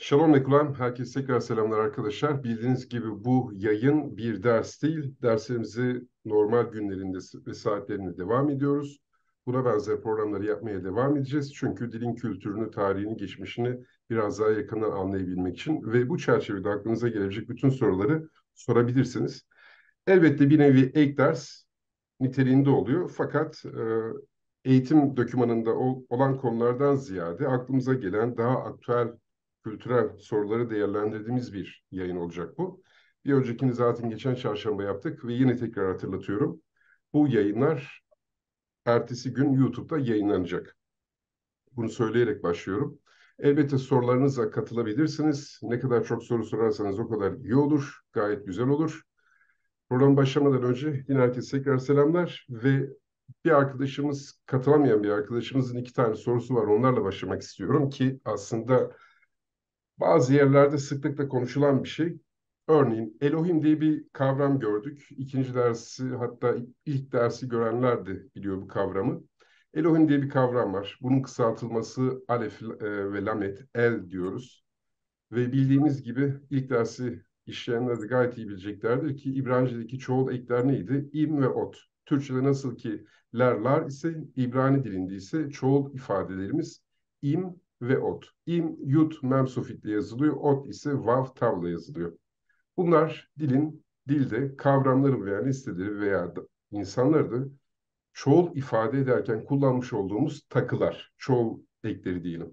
Shalom Aleyküm. Herkese tekrar selamlar arkadaşlar. Bildiğiniz gibi bu yayın bir ders değil. Derslerimizi normal günlerinde ve saatlerinde devam ediyoruz. Buna benzer programları yapmaya devam edeceğiz. Çünkü dilin kültürünü, tarihini, geçmişini biraz daha yakından anlayabilmek için ve bu çerçevede aklınıza gelebilecek bütün soruları sorabilirsiniz. Elbette bir nevi ek ders niteliğinde oluyor. Fakat eğitim dokümanında olan konulardan ziyade aklımıza gelen daha aktüel kültürel soruları değerlendirdiğimiz bir yayın olacak bu. Bir öncekini zaten geçen çarşamba yaptık ve yine tekrar hatırlatıyorum. Bu yayınlar ertesi gün YouTube'da yayınlanacak. Bunu söyleyerek başlıyorum. Elbette sorularınızla katılabilirsiniz. Ne kadar çok soru sorarsanız o kadar iyi olur. Gayet güzel olur. Program başlamadan önce yine herkese tekrar selamlar ve bir arkadaşımız, katılamayan bir arkadaşımızın iki tane sorusu var. Onlarla başlamak istiyorum ki aslında bazı yerlerde sıklıkla konuşulan bir şey. Örneğin Elohim diye bir kavram gördük. İkinci dersi hatta ilk dersi görenler de biliyor bu kavramı. Elohim diye bir kavram var. Bunun kısaltılması Alef ve Lamet, El diyoruz. Ve bildiğimiz gibi ilk dersi işleyenler de gayet iyi bileceklerdir ki İbranice'deki çoğul ekler neydi? İm ve ot. Türkçe'de nasıl ki lar ise İbrani dilinde ise çoğul ifadelerimiz im ve ot. İm yut mem sufitle yazılıyor. Ot ise vav tavla yazılıyor. Bunlar dilde kavramları veya listeleri veya insanları da çoğul ifade ederken kullanmış olduğumuz takılar. Çoğul ekleri diyelim.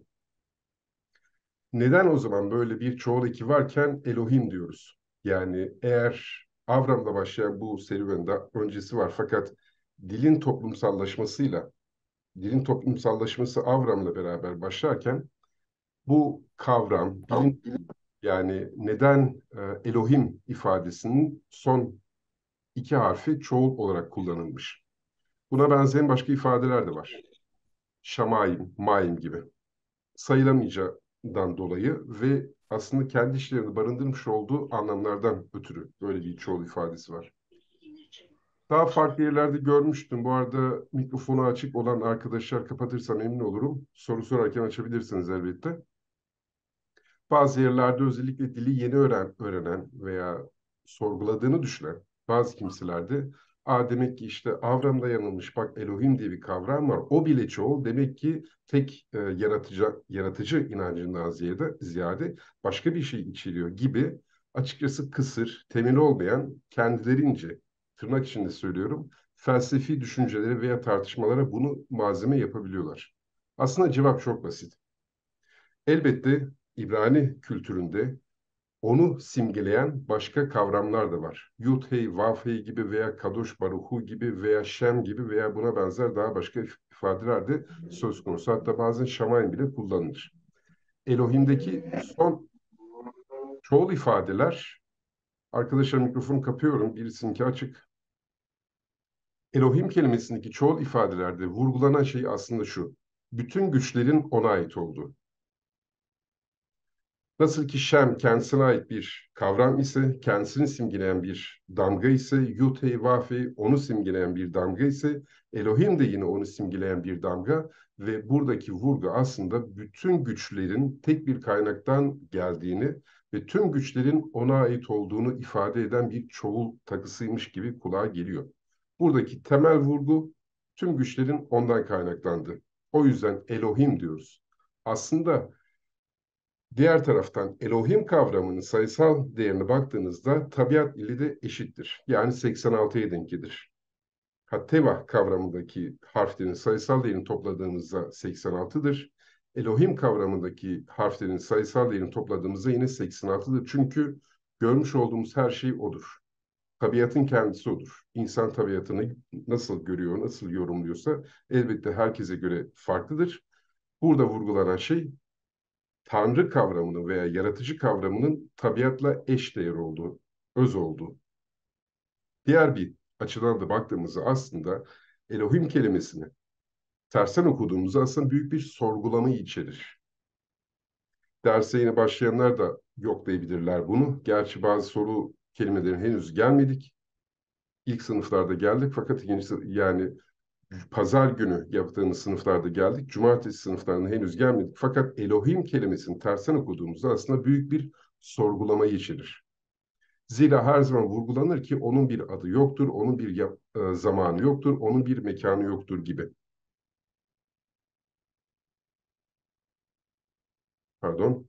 Neden o zaman böyle bir çoğul eki varken Elohim diyoruz? Yani eğer Avram'la başlayan bu serüvende öncesi var fakat dilin toplumsallaşmasıyla, dilin toplumsallaşması Avram'la beraber başlarken bu kavram, yani neden Elohim ifadesinin son iki harfi çoğul olarak kullanılmış? Buna benzeyen başka ifadeler de var. Şamayim, Maim gibi. Sayılamayacağından dolayı ve aslında kendi işlerini barındırmış olduğu anlamlardan ötürü böyle bir çoğul ifadesi var. Daha farklı yerlerde görmüştüm. Bu arada mikrofonu açık olan arkadaşlar kapatırsa memnun olurum. Soru sorarken açabilirsiniz elbette. Bazı yerlerde özellikle dili yeni öğrenen veya sorguladığını düşünen bazı kimselerde demek ki işte Avram'da yanılmış bak Elohim diye bir kavram var. O bile çoğul demek ki tek yaratıcı inancından ziyade başka bir şey içeriyor gibi açıkçası kısır, temeli olmayan kendilerince tırnak içinde söylüyorum felsefi düşünceleri veya tartışmalara bunu malzeme yapabiliyorlar. Aslında cevap çok basit. Elbette İbrani kültüründe onu simgeleyen başka kavramlar da var. Yud-Hey, Vav-Hey gibi veya Kadosh Baruhu gibi veya Shem gibi veya buna benzer daha başka ifadeler de söz konusu. Hatta bazen Şamayim bile kullanılır. Elohim'deki son çoğul ifadeler, arkadaşlar mikrofonu kapıyorum, birisininki açık. Elohim kelimesindeki çoğul ifadelerde vurgulanan şey aslında şu. Bütün güçlerin ona ait olduğu. Nasıl ki Şem kendisine ait bir kavram ise, kendisini simgeleyen bir damga ise, Yud-Hey Vav-Hey onu simgeleyen bir damga ise, Elohim de yine onu simgeleyen bir damga ve buradaki vurgu aslında bütün güçlerin tek bir kaynaktan geldiğini ve tüm güçlerin ona ait olduğunu ifade eden bir çoğul takısıymış gibi kulağa geliyor. Buradaki temel vurgu tüm güçlerin ondan kaynaklandı. O yüzden Elohim diyoruz. Aslında diğer taraftan Elohim kavramının sayısal değerine baktığınızda tabiat ili de eşittir. Yani 86'ya denk gelir. Hatteva kavramındaki harflerin sayısal değerini topladığımızda 86'dır. Elohim kavramındaki harflerin sayısal değerini topladığımızda yine 86'dır. Çünkü görmüş olduğumuz her şey odur. Tabiatın kendisi odur. İnsan tabiatını nasıl görüyor, nasıl yorumluyorsa elbette herkese göre farklıdır. Burada vurgulanan şey Tanrı kavramının veya yaratıcı kavramının tabiatla eş değer olduğu, öz olduğu. Diğer bir açıdan da baktığımızda aslında Elohim kelimesini tersten okuduğumuzda aslında büyük bir sorgulamayı içerir. Derse yeni başlayanlar da yoklayabilirler bunu. Gerçi bazı soru kelimelerin henüz gelmedik. İlk sınıflarda geldik fakat ikinci yani Pazar günü yaptığımız sınıflarda geldik. Cumartesi sınıflarına henüz gelmedik. Fakat Elohim kelimesini tersten okuduğumuzda aslında büyük bir sorgulamayı içerir. Zira her zaman vurgulanır ki onun bir adı yoktur, onun bir zamanı yoktur, onun bir mekanı yoktur gibi. Pardon.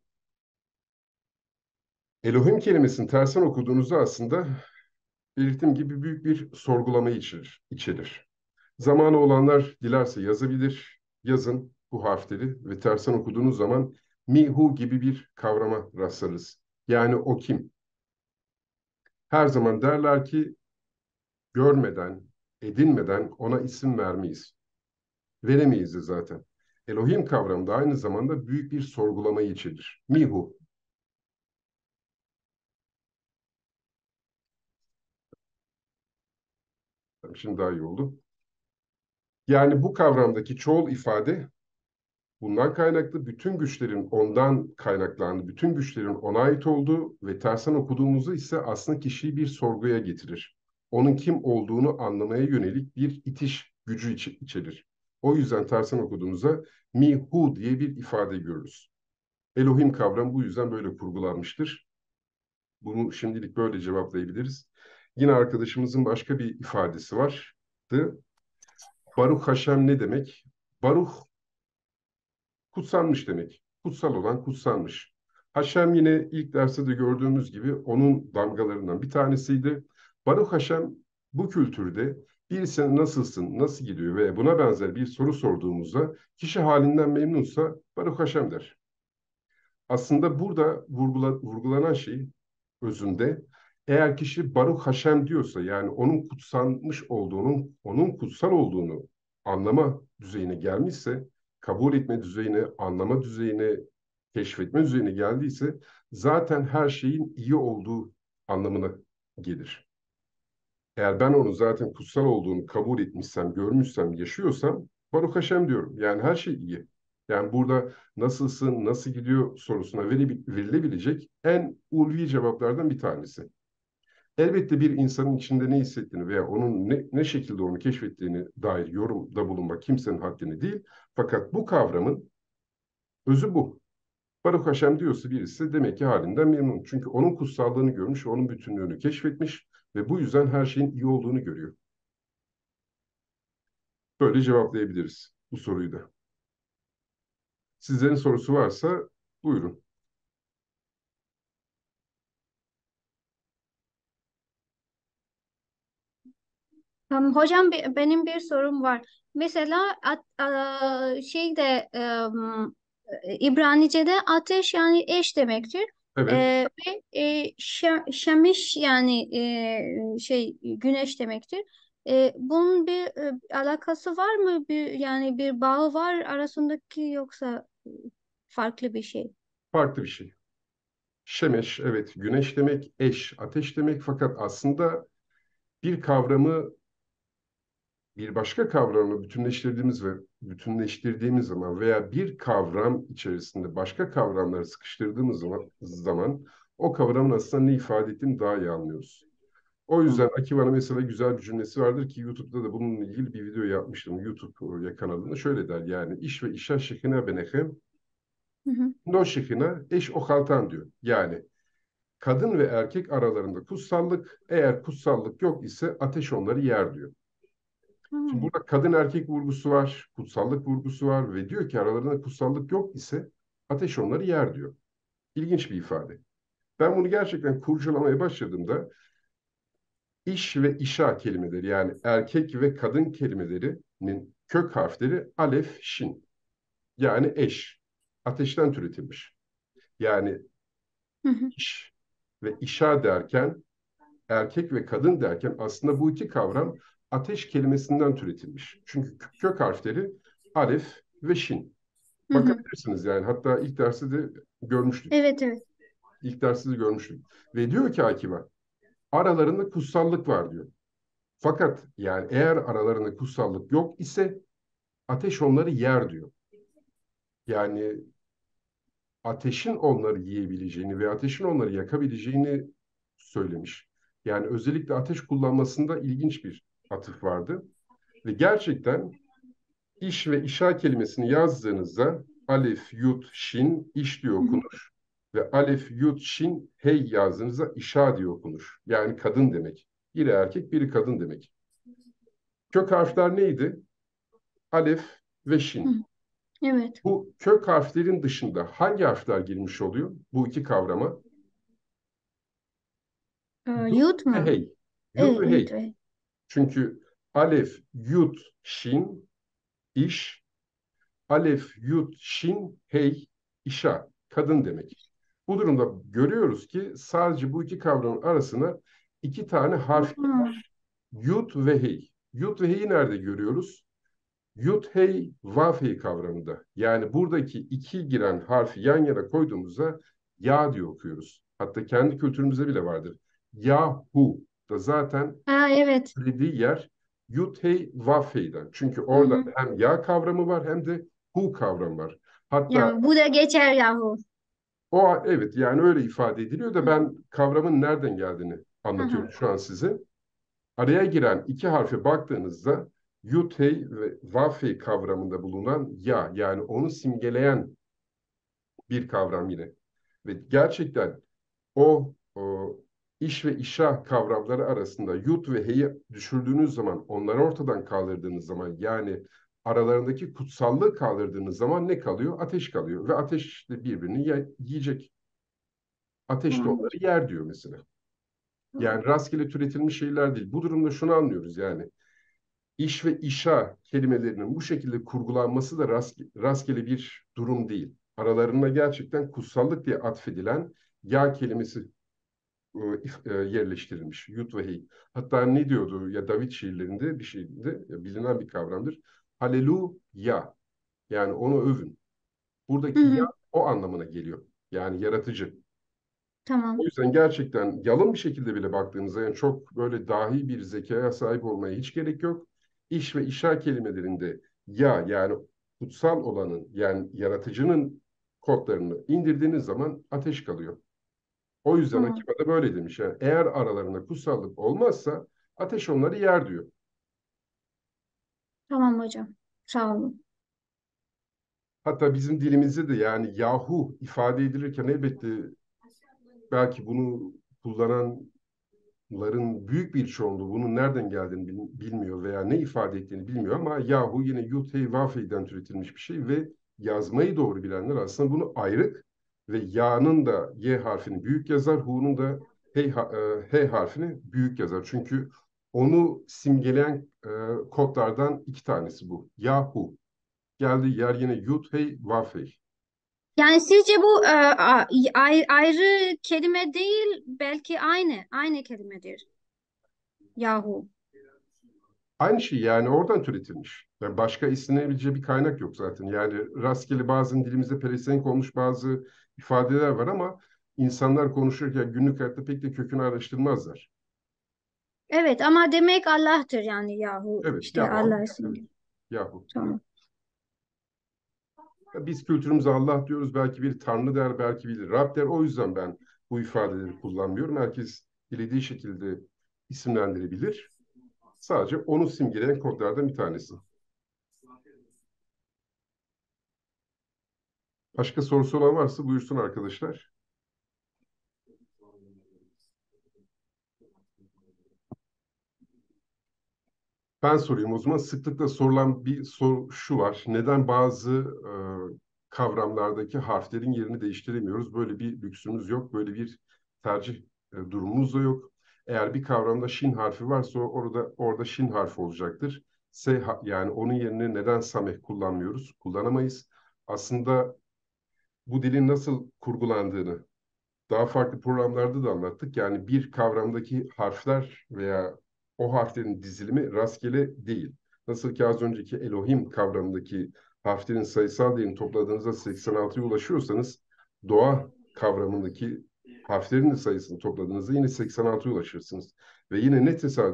Elohim kelimesini tersten okuduğunuzda aslında belirttiğim gibi büyük bir sorgulamayı içerir. Zamanı olanlar dilerse yazabilir. Yazın bu harfleri ve tersten okuduğunuz zaman mihu gibi bir kavrama rastlarız. Yani o kim? Her zaman derler ki görmeden, edinmeden ona isim vermeyiz. Veremeyiz de zaten. Elohim kavramı da aynı zamanda büyük bir sorgulamayı içerir. Mihu. Şimdi daha iyi oldu. Yani bu kavramdaki çoğul ifade bundan kaynaklı bütün güçlerin ondan kaynaklandığı, bütün güçlerin ona ait olduğu ve tersten okuduğumuzda ise aslında kişiyi bir sorguya getirir. Onun kim olduğunu anlamaya yönelik bir itiş gücü içerir. O yüzden tersten okuduğumuzda mihu diye bir ifade görürüz. Elohim kavramı bu yüzden böyle kurgulanmıştır. Bunu şimdilik böyle cevaplayabiliriz. Yine arkadaşımızın başka bir ifadesi vardı. Baruch Haşem ne demek? Baruch kutsanmış demek. Kutsal olan kutsanmış. Haşem yine ilk derste de gördüğümüz gibi onun damgalarından bir tanesiydi. Baruch Haşem bu kültürde birisine nasılsın, nasıl gidiyor ve buna benzer bir soru sorduğumuzda kişi halinden memnunsa Baruch Haşem der. Aslında burada vurgulanan şey özünde eğer kişi Baruch Haşem diyorsa yani onun kutsanmış olduğunu, onun kutsal olduğunu anlama düzeyine gelmişse, kabul etme düzeyine, anlama düzeyine, keşfetme düzeyine geldiyse zaten her şeyin iyi olduğu anlamına gelir. Eğer ben onu zaten kutsal olduğunu kabul etmişsem, görmüşsem, yaşıyorsam Baruch Haşem diyorum. Yani her şey iyi. Yani burada nasılsın, nasıl gidiyor sorusuna verilebilecek en ulvi cevaplardan bir tanesi. Elbette bir insanın içinde ne hissettiğini veya onun ne şekilde onu keşfettiğini dair yorumda bulunmak kimsenin haddine değil. Fakat bu kavramın özü bu. Baruch Haşem diyorsa birisi demek ki halinden memnun. Çünkü onun kutsallığını görmüş, onun bütünlüğünü keşfetmiş ve bu yüzden her şeyin iyi olduğunu görüyor. Böyle cevaplayabiliriz bu soruyu da. Sizlerin sorusu varsa buyurun. Hocam benim bir sorum var. Mesela İbranice'de ateş yani eş demektir. Evet, Ve şemiş yani güneş demektir. Bunun bir alakası var mı? Yani bir bağı var arasındaki yoksa farklı bir şey? farklı bir şey. Şemeş, evet, güneş demek, eş, ateş demek fakat aslında bir kavramı bir başka kavramla bütünleştirdiğimiz zaman veya bir kavram içerisinde başka kavramları sıkıştırdığımız zaman o kavramın aslında ne ifade ettiğini daha iyi anlıyoruz. O yüzden Akiva'nın mesela güzel bir cümlesi vardır ki YouTube'da da bununla ilgili bir video yapmıştım YouTube kanalında. Şöyle der yani iş ve işe şekine benehem Hı hı. no şekine eş okaltan diyor. Yani kadın ve erkek aralarında kutsallık eğer kutsallık yok ise ateş onları yer diyor. Şimdi Hı. burada kadın erkek vurgusu var, kutsallık vurgusu var ve diyor ki aralarında kutsallık yok ise ateş onları yer diyor. İlginç bir ifade. Ben bunu gerçekten kurcalamaya başladığımda İş ve işa kelimeleri yani erkek ve kadın kelimelerinin kök harfleri alef, şin. Yani eş. Ateşten türetilmiş. Yani Hı hı. iş ve işa derken erkek ve kadın derken aslında bu iki kavram ateş kelimesinden türetilmiş. Çünkü kök harfleri alef ve şin. Hı hı. Bakabilirsiniz yani hatta ilk derste de görmüştük. Evet, evet. İlk derste de görmüştük. Ve diyor ki Akiba aralarında kutsallık var diyor. Fakat yani eğer aralarında kutsallık yok ise ateş onları yer diyor. Yani ateşin onları yiyebileceğini ve ateşin onları yakabileceğini söylemiş. Yani özellikle ateş kullanmasında ilginç bir atıf vardı. Ve gerçekten iş ve işa kelimesini yazdığınızda alef, yut, şin iş diye Hı hı. okunur. Ve alef, yut, şin, hey yazdığınızda işa diye okunur. Yani kadın demek. Biri erkek, biri kadın demek. Kök harfler neydi? Alef ve Hı. şin. Evet. Bu kök harflerin dışında hangi harfler girmiş oluyor bu iki kavrama? Yut Yut ve mu? hey. Yut ve Yut. hey. Çünkü alef, yut, şin, iş, alef, yut, şin, hey, işa, kadın demek. Bu durumda görüyoruz ki sadece bu iki kavramın arasına iki tane harf Hı. girmiş. Yut ve hey. Yut ve hey'i nerede görüyoruz? Yut, hey, vav, hey kavramında. Yani buradaki iki giren harfi yan yana koyduğumuzda ya diye okuyoruz. Hatta kendi kültürümüzde bile vardır. Yahu da zaten Evet. söylediği yer Yud Hey Vav Hey'den. Çünkü Hı orada hı. hem ya kavramı var hem de hu kavramı var. Hatta Yani bu da geçer yahu. o evet yani öyle ifade ediliyor da Hı ben kavramın nereden geldiğini hı. anlatıyorum Hı. şu an size. Araya giren iki harfe baktığınızda Yud Hey ve Vav Hey kavramında bulunan ya yani onu simgeleyen bir kavram yine. Ve gerçekten o iş ve işa kavramları arasında yut ve heyi düşürdüğünüz zaman, onları ortadan kaldırdığınız zaman yani aralarındaki kutsallığı kaldırdığınız zaman ne kalıyor? Ateş kalıyor ve ateş de birbirini yiyecek. Ateş de Tamam. onları yer diyor mesela. Tamam. Yani rastgele türetilmiş şeyler değil. Bu durumda şunu anlıyoruz yani. İş ve işa kelimelerinin bu şekilde kurgulanması da rastgele bir durum değil. Aralarında gerçekten kutsallık diye atfedilen ya kelimesi yerleştirilmiş. Yud ve hey. Hatta ne diyordu ya David şiirlerinde bir şeyinde bilinen bir kavramdır. Haleluya. Yani onu övün. Hı Buradaki ya hı. o anlamına geliyor. Yani yaratıcı. O Tamam. yüzden gerçekten yalın bir şekilde bile baktığınızda yani çok böyle dahi bir zekaya sahip olmaya hiç gerek yok. İş ve işa kelimelerinde ya yani kutsal olanın yani yaratıcının kodlarını indirdiğiniz zaman ateş kalıyor. O yüzden Tamam. Akiba da böyle demiş. Yani eğer aralarında kutsallık olmazsa ateş onları yer diyor. Tamam hocam. Sağ olun. Hatta bizim dilimizde de yani yahu ifade edilirken elbette belki bunu kullananların büyük bir çoğunluğu bunun nereden geldiğini bilmiyor veya ne ifade ettiğini bilmiyor ama yahu yine yut hey vav hey'den türetilmiş bir şey ve yazmayı doğru bilenler aslında bunu ayrık ve ya'nın da y harfini büyük yazar, hu'nun da h harfini büyük yazar. Çünkü onu simgeleyen kodlardan iki tanesi bu. Yahu. Geldiği yer yine yut hey vav hey. Yani sizce bu ayrı kelime değil, belki aynı kelimedir. Yahu. Aynı şey yani oradan türetilmiş. Yani başka istenebileceği bir kaynak yok zaten. Yani rastgele bazen dilimizde pelesenk olmuş bazı ifadeler var ama insanlar konuşurken günlük hayatta pek de kökünü araştırmazlar. Evet ama demek Allah'tır yani yahu. Evet, İşte yahu Allah Allah demek. ismi. Yahu. Tamam. Biz kültürümüze Allah diyoruz. Belki bir Tanrı der, belki bir Rab der. O yüzden ben bu ifadeleri kullanmıyorum. Herkes dilediği şekilde isimlendirebilir. Sadece onu simgeleyen kodlardan bir tanesi. Başka sorusu olan varsa buyursun arkadaşlar. Ben sorayım o zaman. Sıklıkla sorulan bir soru şu var. Neden bazı kavramlardaki harflerin yerini değiştiremiyoruz? Böyle bir lüksümüz yok. Böyle bir tercih durumumuz da yok. Eğer bir kavramda şin harfi varsa orada şin harfi olacaktır. Yani onun yerine neden sameh kullanmıyoruz? Kullanamayız. Aslında bu dilin nasıl kurgulandığını daha farklı programlarda da anlattık. Yani bir kavramdaki harfler veya o harflerin dizilimi rastgele değil. Nasıl ki az önceki Elohim kavramındaki harflerin sayısal değerini topladığınızda 86'ya ulaşıyorsanız doğa kavramındaki harflerin de sayısını topladığınızda yine 86'ya ulaşırsınız. Ve yine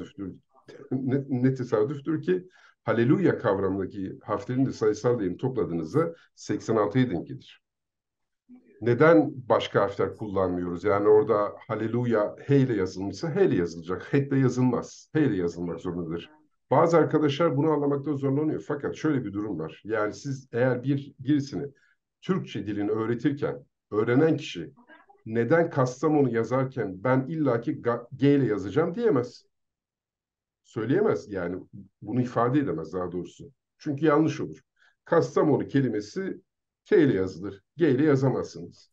ne tesadüftür ki Haleluya kavramındaki harflerin de sayısal değerini topladığınızda 86'ya denk gelir. Neden başka harfler kullanmıyoruz? Yani orada haleluya H ile yazılmışsa H ile yazılacak. H ile yazılmaz. H ile yazılmak zorundadır. Bazı arkadaşlar bunu anlamakta zorlanıyor. Fakat şöyle bir durum var. Yani siz eğer birisini Türkçe dilini öğretirken öğrenen kişi neden Kastamonu yazarken ben illaki G ile yazacağım diyemez. Söyleyemez yani bunu ifade edemez daha doğrusu. Çünkü yanlış olur. Kastamonu kelimesi K ile yazılır. G ile yazamazsınız.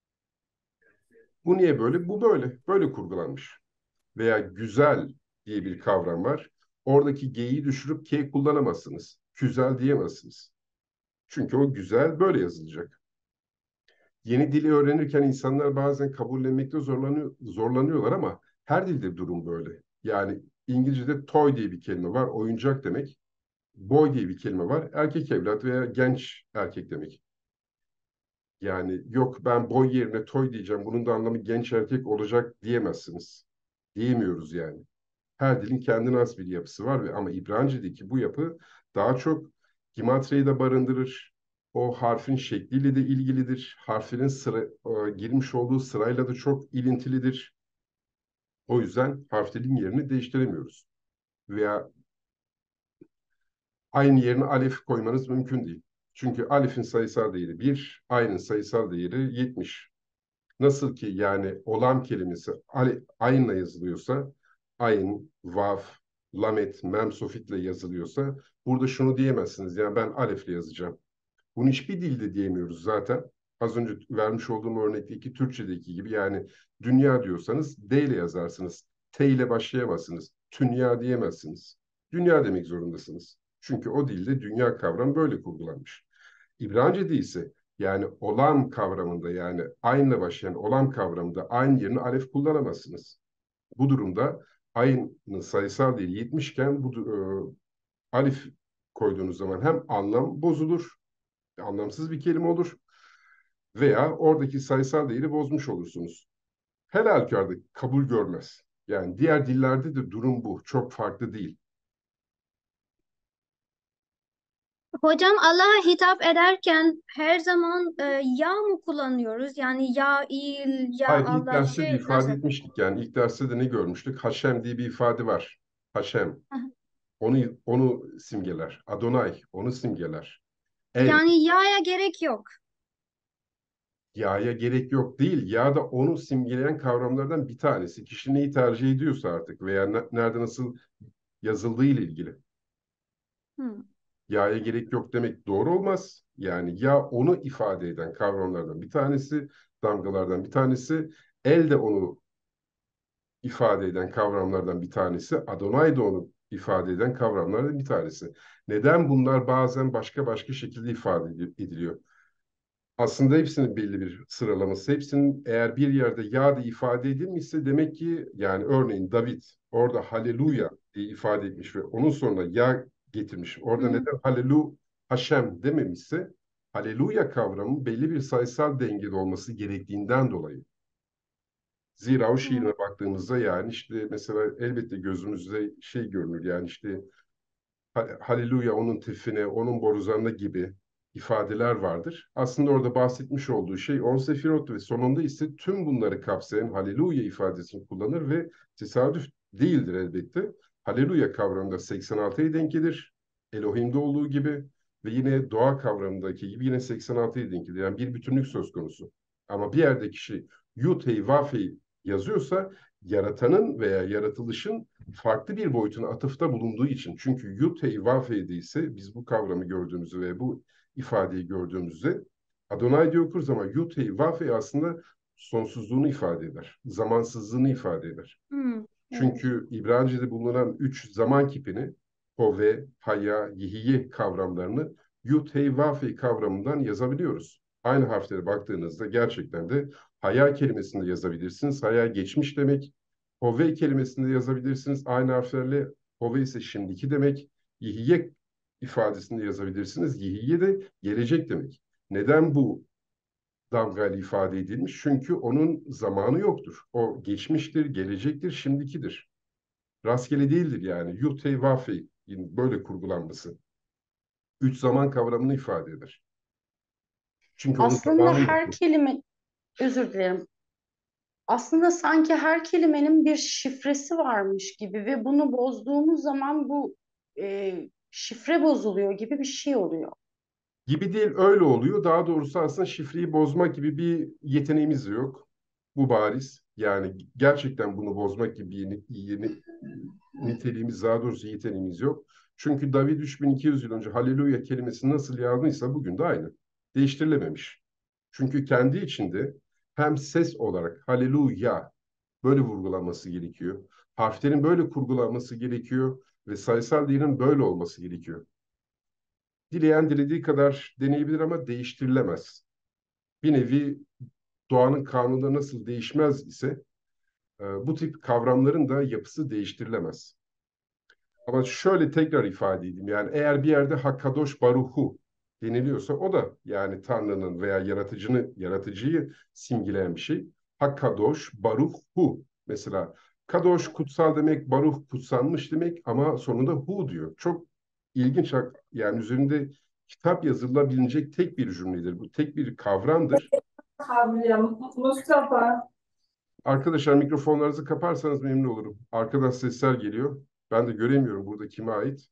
Bu niye böyle? Bu böyle. Böyle kurgulanmış. Veya güzel diye bir kavram var. Oradaki G'yi düşürüp K kullanamazsınız. Güzel diyemezsiniz. Çünkü o güzel böyle yazılacak. Yeni dili öğrenirken insanlar bazen kabullenmekte zorlanıyorlar ama her dilde durum böyle. Yani İngilizce'de toy diye bir kelime var, oyuncak demek. Boy diye bir kelime var, erkek evlat veya genç erkek demek. Yani yok ben boy yerine toy diyeceğim, bunun da anlamı genç erkek olacak diyemezsiniz. Diyemiyoruz yani. Her dilin kendine has bir yapısı var ama İbranice'deki bu yapı daha çok gimatriyi de barındırır. O harfin şekliyle de ilgilidir. Harflerin girmiş olduğu sırayla da çok ilintilidir. O yüzden harflerin yerini değiştiremiyoruz. Veya aynı yerine alef koymanız mümkün değil. Çünkü alifin sayısal değeri 1, aynın sayısal değeri 70. Nasıl ki yani olan kelimesi aynla yazılıyorsa, ayn, vav, lamet, mem, sofitle yazılıyorsa burada şunu diyemezsiniz. Yani ben alefle yazacağım. Bunu hiçbir dilde diyemiyoruz zaten. Az önce vermiş olduğum örnekteki Türkçedeki gibi yani dünya diyorsanız D ile yazarsınız. T ile başlayamazsınız. Dünya diyemezsiniz. Dünya demek zorundasınız. Çünkü o dilde dünya kavramı böyle kurgulanmış. İbranice'de ise yani olan kavramında yani aynla başlayan olan kavramında aynı yerine alef kullanamazsınız. Bu durumda aynın sayısal değeri 70 iken alif koyduğunuz zaman hem anlam bozulur, anlamsız bir kelime olur veya oradaki sayısal değeri bozmuş olursunuz. Her halükarda kabul görmez. Yani diğer dillerde de durum bu. Çok farklı değil. Hocam Allah'a hitap ederken her zaman ya mı kullanıyoruz? Yani ya il, ya Hayır, ilk Allah derste de şey ifade nasıl? etmiştik yani. İlk derste de ne görmüştük? Haşem diye bir ifade var. Haşem. Onu simgeler. Adonay onu simgeler. El, Yani ya'ya gerek yok. yağya gerek yok değil. Yağ da onu simgeleyen kavramlardan bir tanesi. Kişi neyi tercih ediyorsa artık veya nerede nasıl yazıldığı ile ilgili. Hı. Yağya gerek yok demek doğru olmaz. Yani yağ onu ifade eden kavramlardan bir tanesi, damgalardan bir tanesi. El de onu ifade eden kavramlardan bir tanesi. Adonai da onu ifade eden kavramlardan bir tanesi. Neden bunlar bazen başka şekilde ifade ediliyor? Aslında hepsinin belli bir sıralaması. Hepsinin eğer bir yerde ya diye ifade edilmişse demek ki yani örneğin David orada haleluya diye ifade etmiş ve onun sonuna ya getirmiş. Orada Hı. neden halelu Haşem dememişse haleluya kavramı belli bir sayısal dengede olması gerektiğinden dolayı. Zira o Hı. şiirine baktığımızda yani işte mesela elbette gözümüzde şey görünür yani işte Haleluya onun tifine, onun borazanına gibi ifadeler vardır. Aslında orada bahsetmiş olduğu şey on sefirot ve sonunda ise tüm bunları kapsayan Haleluya ifadesini kullanır ve tesadüf değildir elbette. Haleluya kavramında 86'ya denk gelir. Elohim'de olduğu gibi ve yine doğa kavramındaki gibi yine 86'ya denk gelir. Yani bir bütünlük söz konusu. Ama bir yerde kişi Yud Hey Vav Hey yazıyorsa yaratanın veya yaratılışın farklı bir boyutuna atıfta bulunduğu için. Çünkü Yud-Hey Vav-Hey ise biz bu kavramı gördüğümüzde ve bu ifadeyi gördüğümüzde Adonai diye okuruz ama Yud-Hey Vav-Hey aslında sonsuzluğunu ifade eder. Zamansızlığını ifade eder. Hı. Evet. Çünkü İbranice'de bulunan üç zaman kipini Hove, Haya, Yihiye kavramlarını Yud-Hey Vav-Hey kavramından yazabiliyoruz. Aynı harflere baktığınızda gerçekten de Haya kelimesinde yazabilirsiniz. Haya geçmiş demek. Hove kelimesinde yazabilirsiniz. Aynı harflerle Hove ise şimdiki demek. Yihiye ifadesinde yazabilirsiniz. Yihiye de gelecek demek. Neden bu damgayla ifade edilmiş? Çünkü onun zamanı yoktur. O geçmiştir, gelecektir, şimdikidir. Rastgele değildir yani. Yutey vafey böyle kurgulanması. Üç zaman kavramını ifade eder. Çünkü onun Aslında zamanı her yoktur. kelime, özür dilerim. Aslında sanki her kelimenin bir şifresi varmış gibi ve bunu bozduğumuz zaman bu şifre bozuluyor gibi bir şey oluyor. Gibi değil, öyle oluyor. Daha doğrusu aslında şifreyi bozmak gibi bir yeteneğimiz de yok. Bu bariz. Yani gerçekten bunu bozmak gibi niteliğimiz, daha doğrusu yeteneğimiz yok. Çünkü David 3200 yıl önce Haleluya kelimesini nasıl yazdıysa bugün de aynı. Değiştirilememiş. Çünkü kendi içinde hem ses olarak Haleluya böyle vurgulanması gerekiyor. Harflerin böyle kurgulanması gerekiyor ve sayısal değerin böyle olması gerekiyor. Dileyen dilediği kadar deneyebilir ama değiştirilemez. Bir nevi doğanın kanunları nasıl değişmez ise bu tip kavramların da yapısı değiştirilemez. Ama şöyle tekrar ifade edeyim. Yani eğer bir yerde Hakkadosh Baruhu deniliyorsa o da yani Tanrı'nın veya yaratıcıyı simgeleyen bir şey. Hakkadosh Baruhu. Mesela Kadosh kutsal demek, Baruh kutsanmış demek ama sonunda Hu diyor. Çok ilginç, yani üzerinde kitap yazılabilecek tek bir cümledir. Bu tek bir kavramdır. Mustafa. Arkadaşlar mikrofonlarınızı kaparsanız memnun olurum. Arkadan sesler geliyor. Ben de göremiyorum burada kime ait.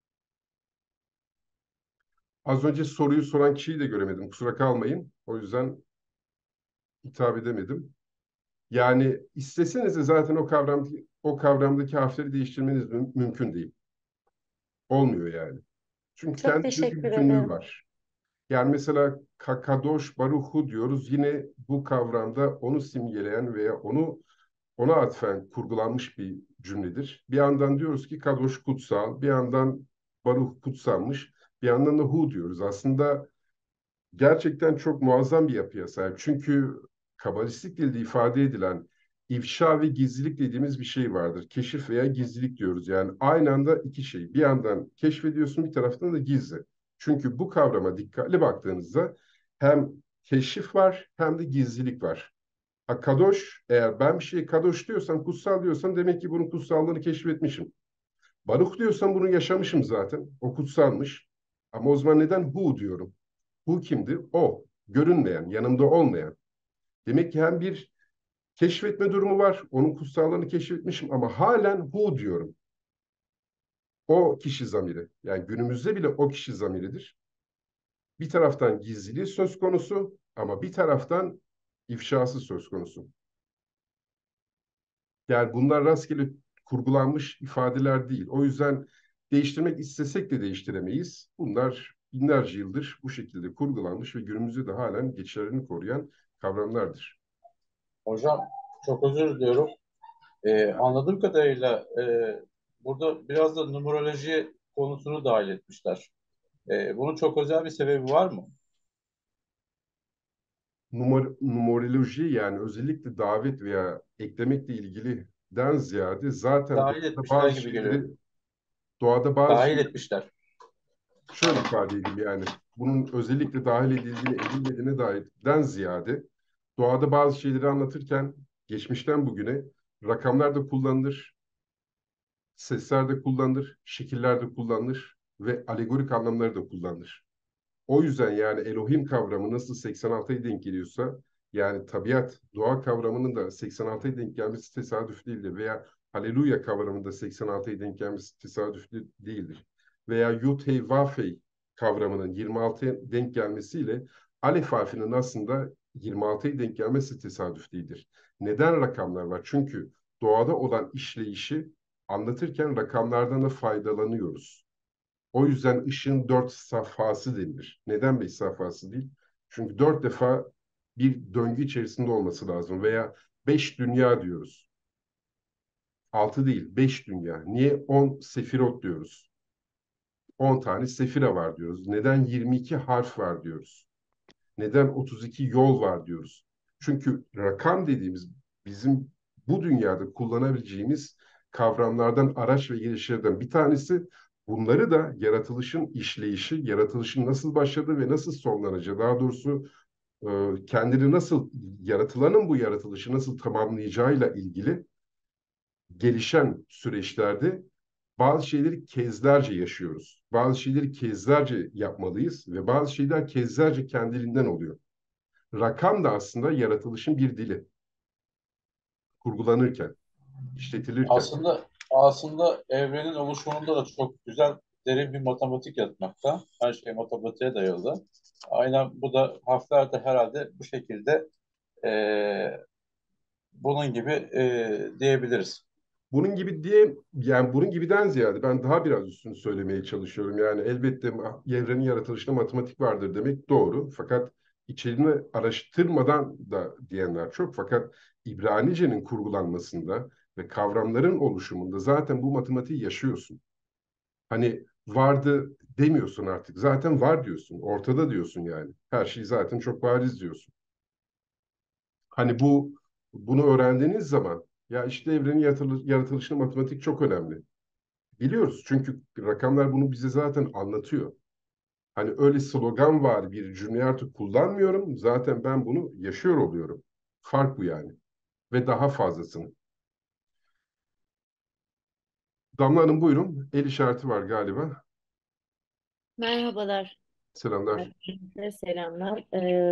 Az önce soruyu soran kişiyi de göremedim. Kusura kalmayın. O yüzden hitap edemedim. Yani isteseniz de zaten o kavramdaki harfleri değiştirmeniz mümkün değil. Olmuyor yani. Çünkü Çok kendi içinde bir teşekkür bütünlüğü ederim. var. Yani mesela Kakadosh Baruhu diyoruz. Yine bu kavramda onu simgeleyen veya ona atfen kurgulanmış bir cümledir. Bir yandan diyoruz ki Kadosh kutsal, bir yandan Baruh kutsanmış, bir yandan da Hu diyoruz. Aslında gerçekten çok muazzam bir yapıya sahip. Çünkü kabalistik dilde ifade edilen ifşa ve gizlilik dediğimiz bir şey vardır. Keşif veya gizlilik diyoruz. Yani aynı anda iki şey. Bir yandan keşfediyorsun, bir taraftan da gizli. Çünkü bu kavrama dikkatli baktığınızda hem keşif var hem de gizlilik var. Ha, kadoş, eğer ben bir şeye kadoş diyorsam, kutsal diyorsam demek ki bunun kutsallığını keşfetmişim. Baruch diyorsam bunu yaşamışım zaten. O kutsalmış. Ama o zaman neden hu diyorum? Hu kimdi? O. Görünmeyen, yanımda olmayan. Demek ki hem bir keşfetme durumu var. Onun kutsallığını keşfetmişim ama halen hu diyorum. O kişi zamiri. Yani günümüzde bile o kişi zamiridir. Bir taraftan gizliliği söz konusu ama bir taraftan ifşası söz konusu. Yani bunlar rastgele kurgulanmış ifadeler değil. O yüzden değiştirmek istesek de değiştiremeyiz. Bunlar binlerce yıldır bu şekilde kurgulanmış ve günümüzde de halen geçerlerini koruyan kavramlardır. Hocam çok özür diliyorum. Anladığım kadarıyla burada biraz da numeroloji konusunu dahil etmişler. Bunun çok özel bir sebebi var mı? Numeroloji, yani özellikle davet veya eklemekle ilgiliden ziyade zaten Dahil etmişler gibi geliyor. doğada bazı Dahil şeyleri etmişler. şöyle ifade edeyim, yani bunun özellikle dahil edildiğine edilmediğine dairden ziyade doğada bazı şeyleri anlatırken geçmişten bugüne rakamlar da kullanılır, sesler de kullanılır, şekiller de kullanılır ve alegorik anlamları da kullanılır. O yüzden yani Elohim kavramı nasıl 86'ya denk geliyorsa, yani tabiat, doğa kavramının da 86'ya denk gelmesi tesadüf değildir. Veya Haleluya kavramında 86'ya denk gelmesi tesadüf değildir. Veya Yud Hey Vav Hey kavramının 26'ya denk gelmesiyle Alef harfinin aslında 26'ya denk gelmesi tesadüf değildir. Neden rakamlar var? Çünkü doğada olan işleyişi anlatırken rakamlardan da faydalanıyoruz. O yüzden ışığın 4 safhası denilir. Neden 5 safhası değil? Çünkü 4 defa bir döngü içerisinde olması lazım. Veya 5 dünya diyoruz. 6 değil, 5 dünya. Niye 10 sefirot diyoruz? 10 tane sefira var diyoruz. Neden 22 harf var diyoruz? Neden 32 yol var diyoruz? Çünkü rakam dediğimiz bizim bu dünyada kullanabileceğimiz kavramlardan, araç ve gelişlerden bir tanesi. Bunları da yaratılışın işleyişi, yaratılışın nasıl başladığı ve nasıl sonlanacağı, daha doğrusu kendini nasıl, yaratılanın bu yaratılışı nasıl tamamlayacağıyla ilgili gelişen süreçlerde bazı şeyleri kezlerce yaşıyoruz. Bazı şeyleri kezlerce yapmalıyız ve bazı şeyler kezlerce kendiliğinden oluyor. Rakam da aslında yaratılışın bir dili. Kurgulanırken, işletilirken. Aslında aslında evrenin oluşumunda da çok güzel, derin bir matematik yatmakta. Her şey matematiğe dayalı. Aynen bu da harfler de herhalde bu şekilde bunun gibi diyebiliriz. Bunun gibi diye, yani bunun gibiden ziyade ben daha biraz üstünü söylemeye çalışıyorum. Yani elbette evrenin yaratılışında matematik vardır demek doğru. Fakat içeriğini araştırmadan da diyenler çok. Fakat İbranice'nin kurgulanmasında ve kavramların oluşumunda zaten bu matematiği yaşıyorsun. Hani vardı demiyorsun artık. Zaten var diyorsun. Ortada diyorsun yani. Her şey zaten çok bariz diyorsun. Hani bunu öğrendiğiniz zaman ya işte evrenin yaratılışında matematik çok önemli. Biliyoruz çünkü rakamlar bunu bize zaten anlatıyor. Hani öyle slogan var bir cümle artık kullanmıyorum. Zaten ben bunu yaşıyor oluyorum. Fark bu yani. Ve daha fazlasını. Damla Hanım buyurun. El işareti var galiba. Merhabalar, Selamlar. herkese selamlar.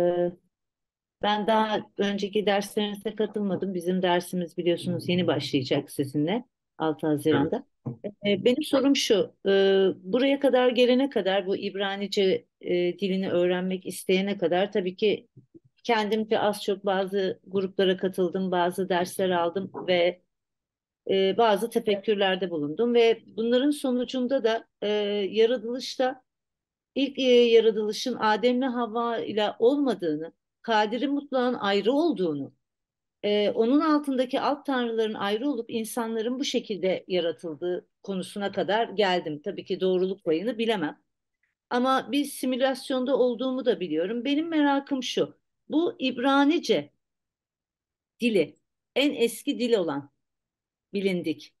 Ben daha önceki derslerinize katılmadım. Bizim dersimiz biliyorsunuz yeni başlayacak sizinle 6 Evet. Haziran'da. Benim sorum şu, buraya kadar gelene kadar bu İbranice dilini öğrenmek isteyene kadar tabii ki kendimce az çok bazı gruplara katıldım, bazı dersler aldım ve bazı tefekkürlerde bulundum ve bunların sonucunda da yaratılışta İlk yaratılışın Adem'le Havva ile olmadığını, Kadir'in mutlağın ayrı olduğunu, onun altındaki alt tanrıların ayrı olup insanların bu şekilde yaratıldığı konusuna kadar geldim. Tabii ki doğruluk payını bilemem. Ama bir simülasyonda olduğumu da biliyorum. Benim merakım şu, bu İbranice dili, en eski dil olan bilindik.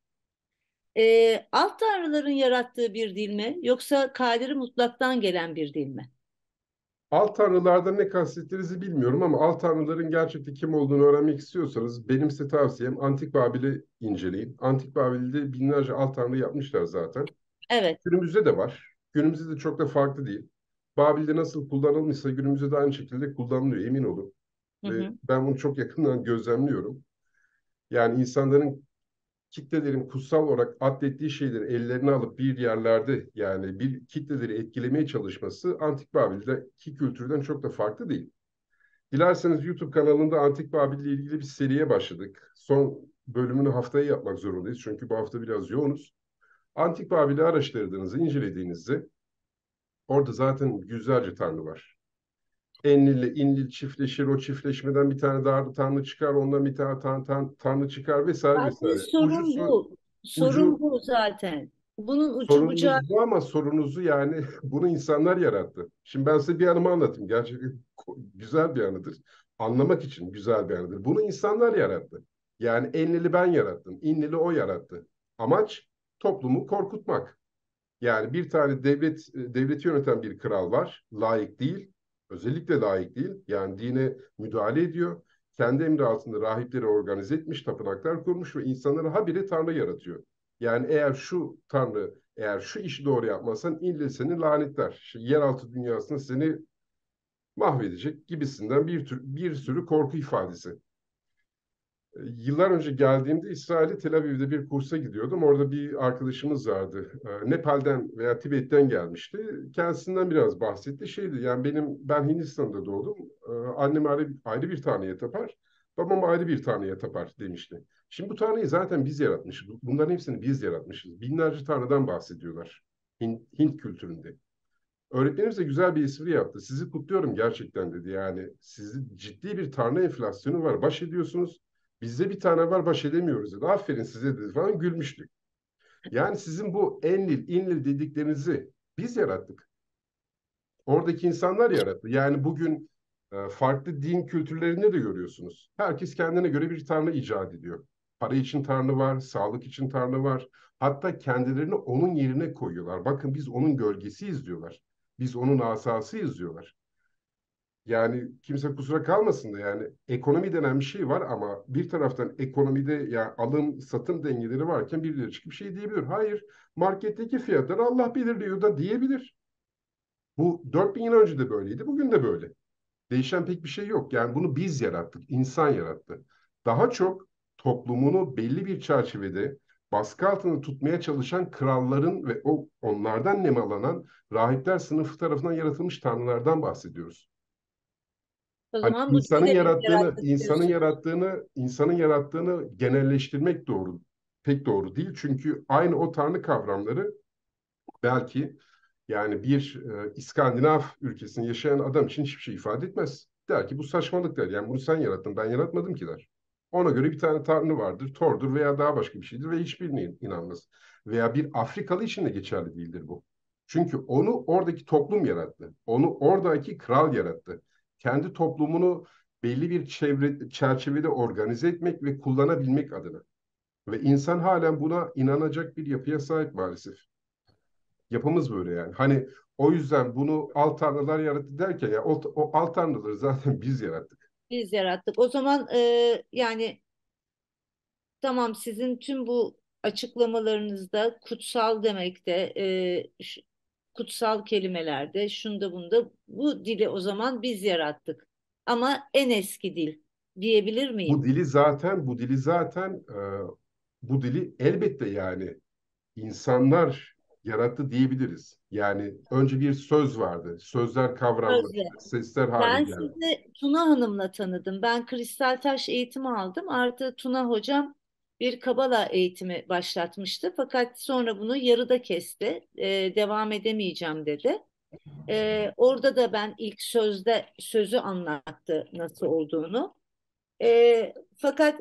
Alt tanrıların yarattığı bir dil mi, yoksa Kadir-i Mutlak'tan gelen bir dil mi? Alt tanrılarda ne kastettiğinizi bilmiyorum ama alt tanrıların gerçekten kim olduğunu öğrenmek istiyorsanız benim size tavsiyem Antik Babil'i inceleyin. Antik Babil'de binlerce alt tanrı yapmışlar zaten. Evet. Günümüzde de var. Günümüzde de çok da farklı değil. Babil'de nasıl kullanılmışsa günümüzde de aynı şekilde kullanılıyor emin olun. Hı Ve hı. ben bunu çok yakından gözlemliyorum. Yani insanların kitlelerin kutsal olarak adettiği şeyleri ellerine alıp bir yerlerde yani bir kitleleri etkilemeye çalışması Antik Babil'deki kültürden çok da farklı değil. Dilerseniz YouTube kanalında Antik Babil ile ilgili bir seriye başladık. Son bölümünü haftaya yapmak zorundayız. Çünkü bu hafta biraz yoğunuz. Antik Babil'i araştırdığınızda, incelediğinizde orada zaten yüzlerce tanrı var. Enlil ile İnlil çiftleşir, o çiftleşmeden bir tane daha tanrı çıkar, ondan bir tane tanrı çıkar vesaire Zaten vesaire. sorun bu. Sorun Ucu bu zaten. Bunun ucu bucağı. sorununuz bu ama sorunuzu yani bunu insanlar yarattı. Şimdi ben size bir anımı anlatayım. Gerçekten güzel bir anıdır. Anlamak için güzel bir anıdır. Bunu insanlar yarattı. Yani Enlil'i ben yarattım. İnlil'i o yarattı. Amaç toplumu korkutmak. Yani bir tane devleti yöneten bir kral var. Layık değil. Özellikle layık değil. Yani dine müdahale ediyor. Kendi emri altında rahipleri organize etmiş, tapınaklar kurmuş ve insanları habire tanrı yaratıyor. Yani eğer şu işi doğru yapmazsan ille seni lanetler. Şimdi yeraltı dünyasında seni mahvedecek gibisinden bir sürü korku ifadesi. Yıllar önce geldiğimde İsrail'e Tel Aviv'de bir kursa gidiyordum. Orada bir arkadaşımız vardı. Nepal'den veya Tibet'ten gelmişti. Kendisinden biraz bahsetti. Şeydi yani ben Hindistan'da doğdum. Annem ayrı bir tanrıya tapar. Babam ayrı bir tanrıya tapar demişti. Şimdi bu tanrıyı zaten biz yaratmışız. Bunların hepsini biz yaratmışız. Binlerce tanrıdan bahsediyorlar Hint kültüründe. Öğretmenimiz de güzel bir espri yaptı. Sizi kutluyorum gerçekten dedi. Yani sizin ciddi bir tanrı enflasyonu var. Baş ediyorsunuz. Bizde bir tane var baş edemiyoruz dedi. Aferin size dedi falan gülmüştük. Yani sizin bu Enlil, İnlil dediklerinizi biz yarattık. Oradaki insanlar yarattı. Yani bugün farklı din kültürlerinde de görüyorsunuz. Herkes kendine göre bir tanrı icat ediyor. Para için tanrı var, sağlık için tanrı var. Hatta kendilerini onun yerine koyuyorlar. Bakın biz onun gölgesiyiz diyorlar. Biz onun asasıyız diyorlar. Yani kimse kusura kalmasın da yani ekonomi denen bir şey var ama bir taraftan ekonomide yani alım satım dengeleri varken birileri çıkıp şey diyebilir. Hayır, marketteki fiyatları Allah belirliyor da diyebilir. Bu 4000 yıl önce de böyleydi, bugün de böyle. Değişen pek bir şey yok. Yani bunu biz yarattık, insan yarattı. Daha çok toplumunu belli bir çerçevede baskı altında tutmaya çalışan kralların ve onlardan nemalanan rahipler sınıfı tarafından yaratılmış tanrılardan bahsediyoruz. O Hani zaman bu dili de biz yarattık diyorsun. insanın yarattığını genelleştirmek pek doğru değil. Çünkü aynı o tanrı kavramları belki yani bir İskandinav ülkesinde yaşayan adam için hiçbir şey ifade etmez. Der ki bu saçmalık der. Yani bunu sen yarattın, ben yaratmadım ki der. Ona göre bir tane tanrı vardır, Thor'dur veya daha başka bir şeydir ve hiçbirine inanmaz. Veya bir Afrikalı için de geçerli değildir bu. Çünkü onu oradaki toplum yarattı. Onu oradaki kral yarattı. Kendi toplumunu belli bir çerçevede organize etmek ve kullanabilmek adına. Ve insan halen buna inanacak bir yapıya sahip maalesef. Yapımız böyle yani. Hani o yüzden bunu alt tanrılar yarattı derken ya o alt tanrıları zaten biz yarattık. Biz yarattık. O zaman yani tamam, sizin tüm bu açıklamalarınızda kutsal demekte, kutsal kelimelerde, şunda bunda bu dili o zaman biz yarattık. Ama en eski dil diyebilir Bu miyim? dili zaten bu dili elbette yani insanlar yarattı diyebiliriz. Yani önce bir söz vardı. Sözler Sözle. kavramlaştı. Sesler hale Ben geldi. sizi Tuna Hanım'la tanıdım. Ben Kristal Taş eğitimi aldım. Artı Tuna Hocam bir Kabala eğitimi başlatmıştı. Fakat sonra bunu yarıda kesti. Devam edemeyeceğim dedi. Orada da ben ilk sözü anlattı nasıl olduğunu. Fakat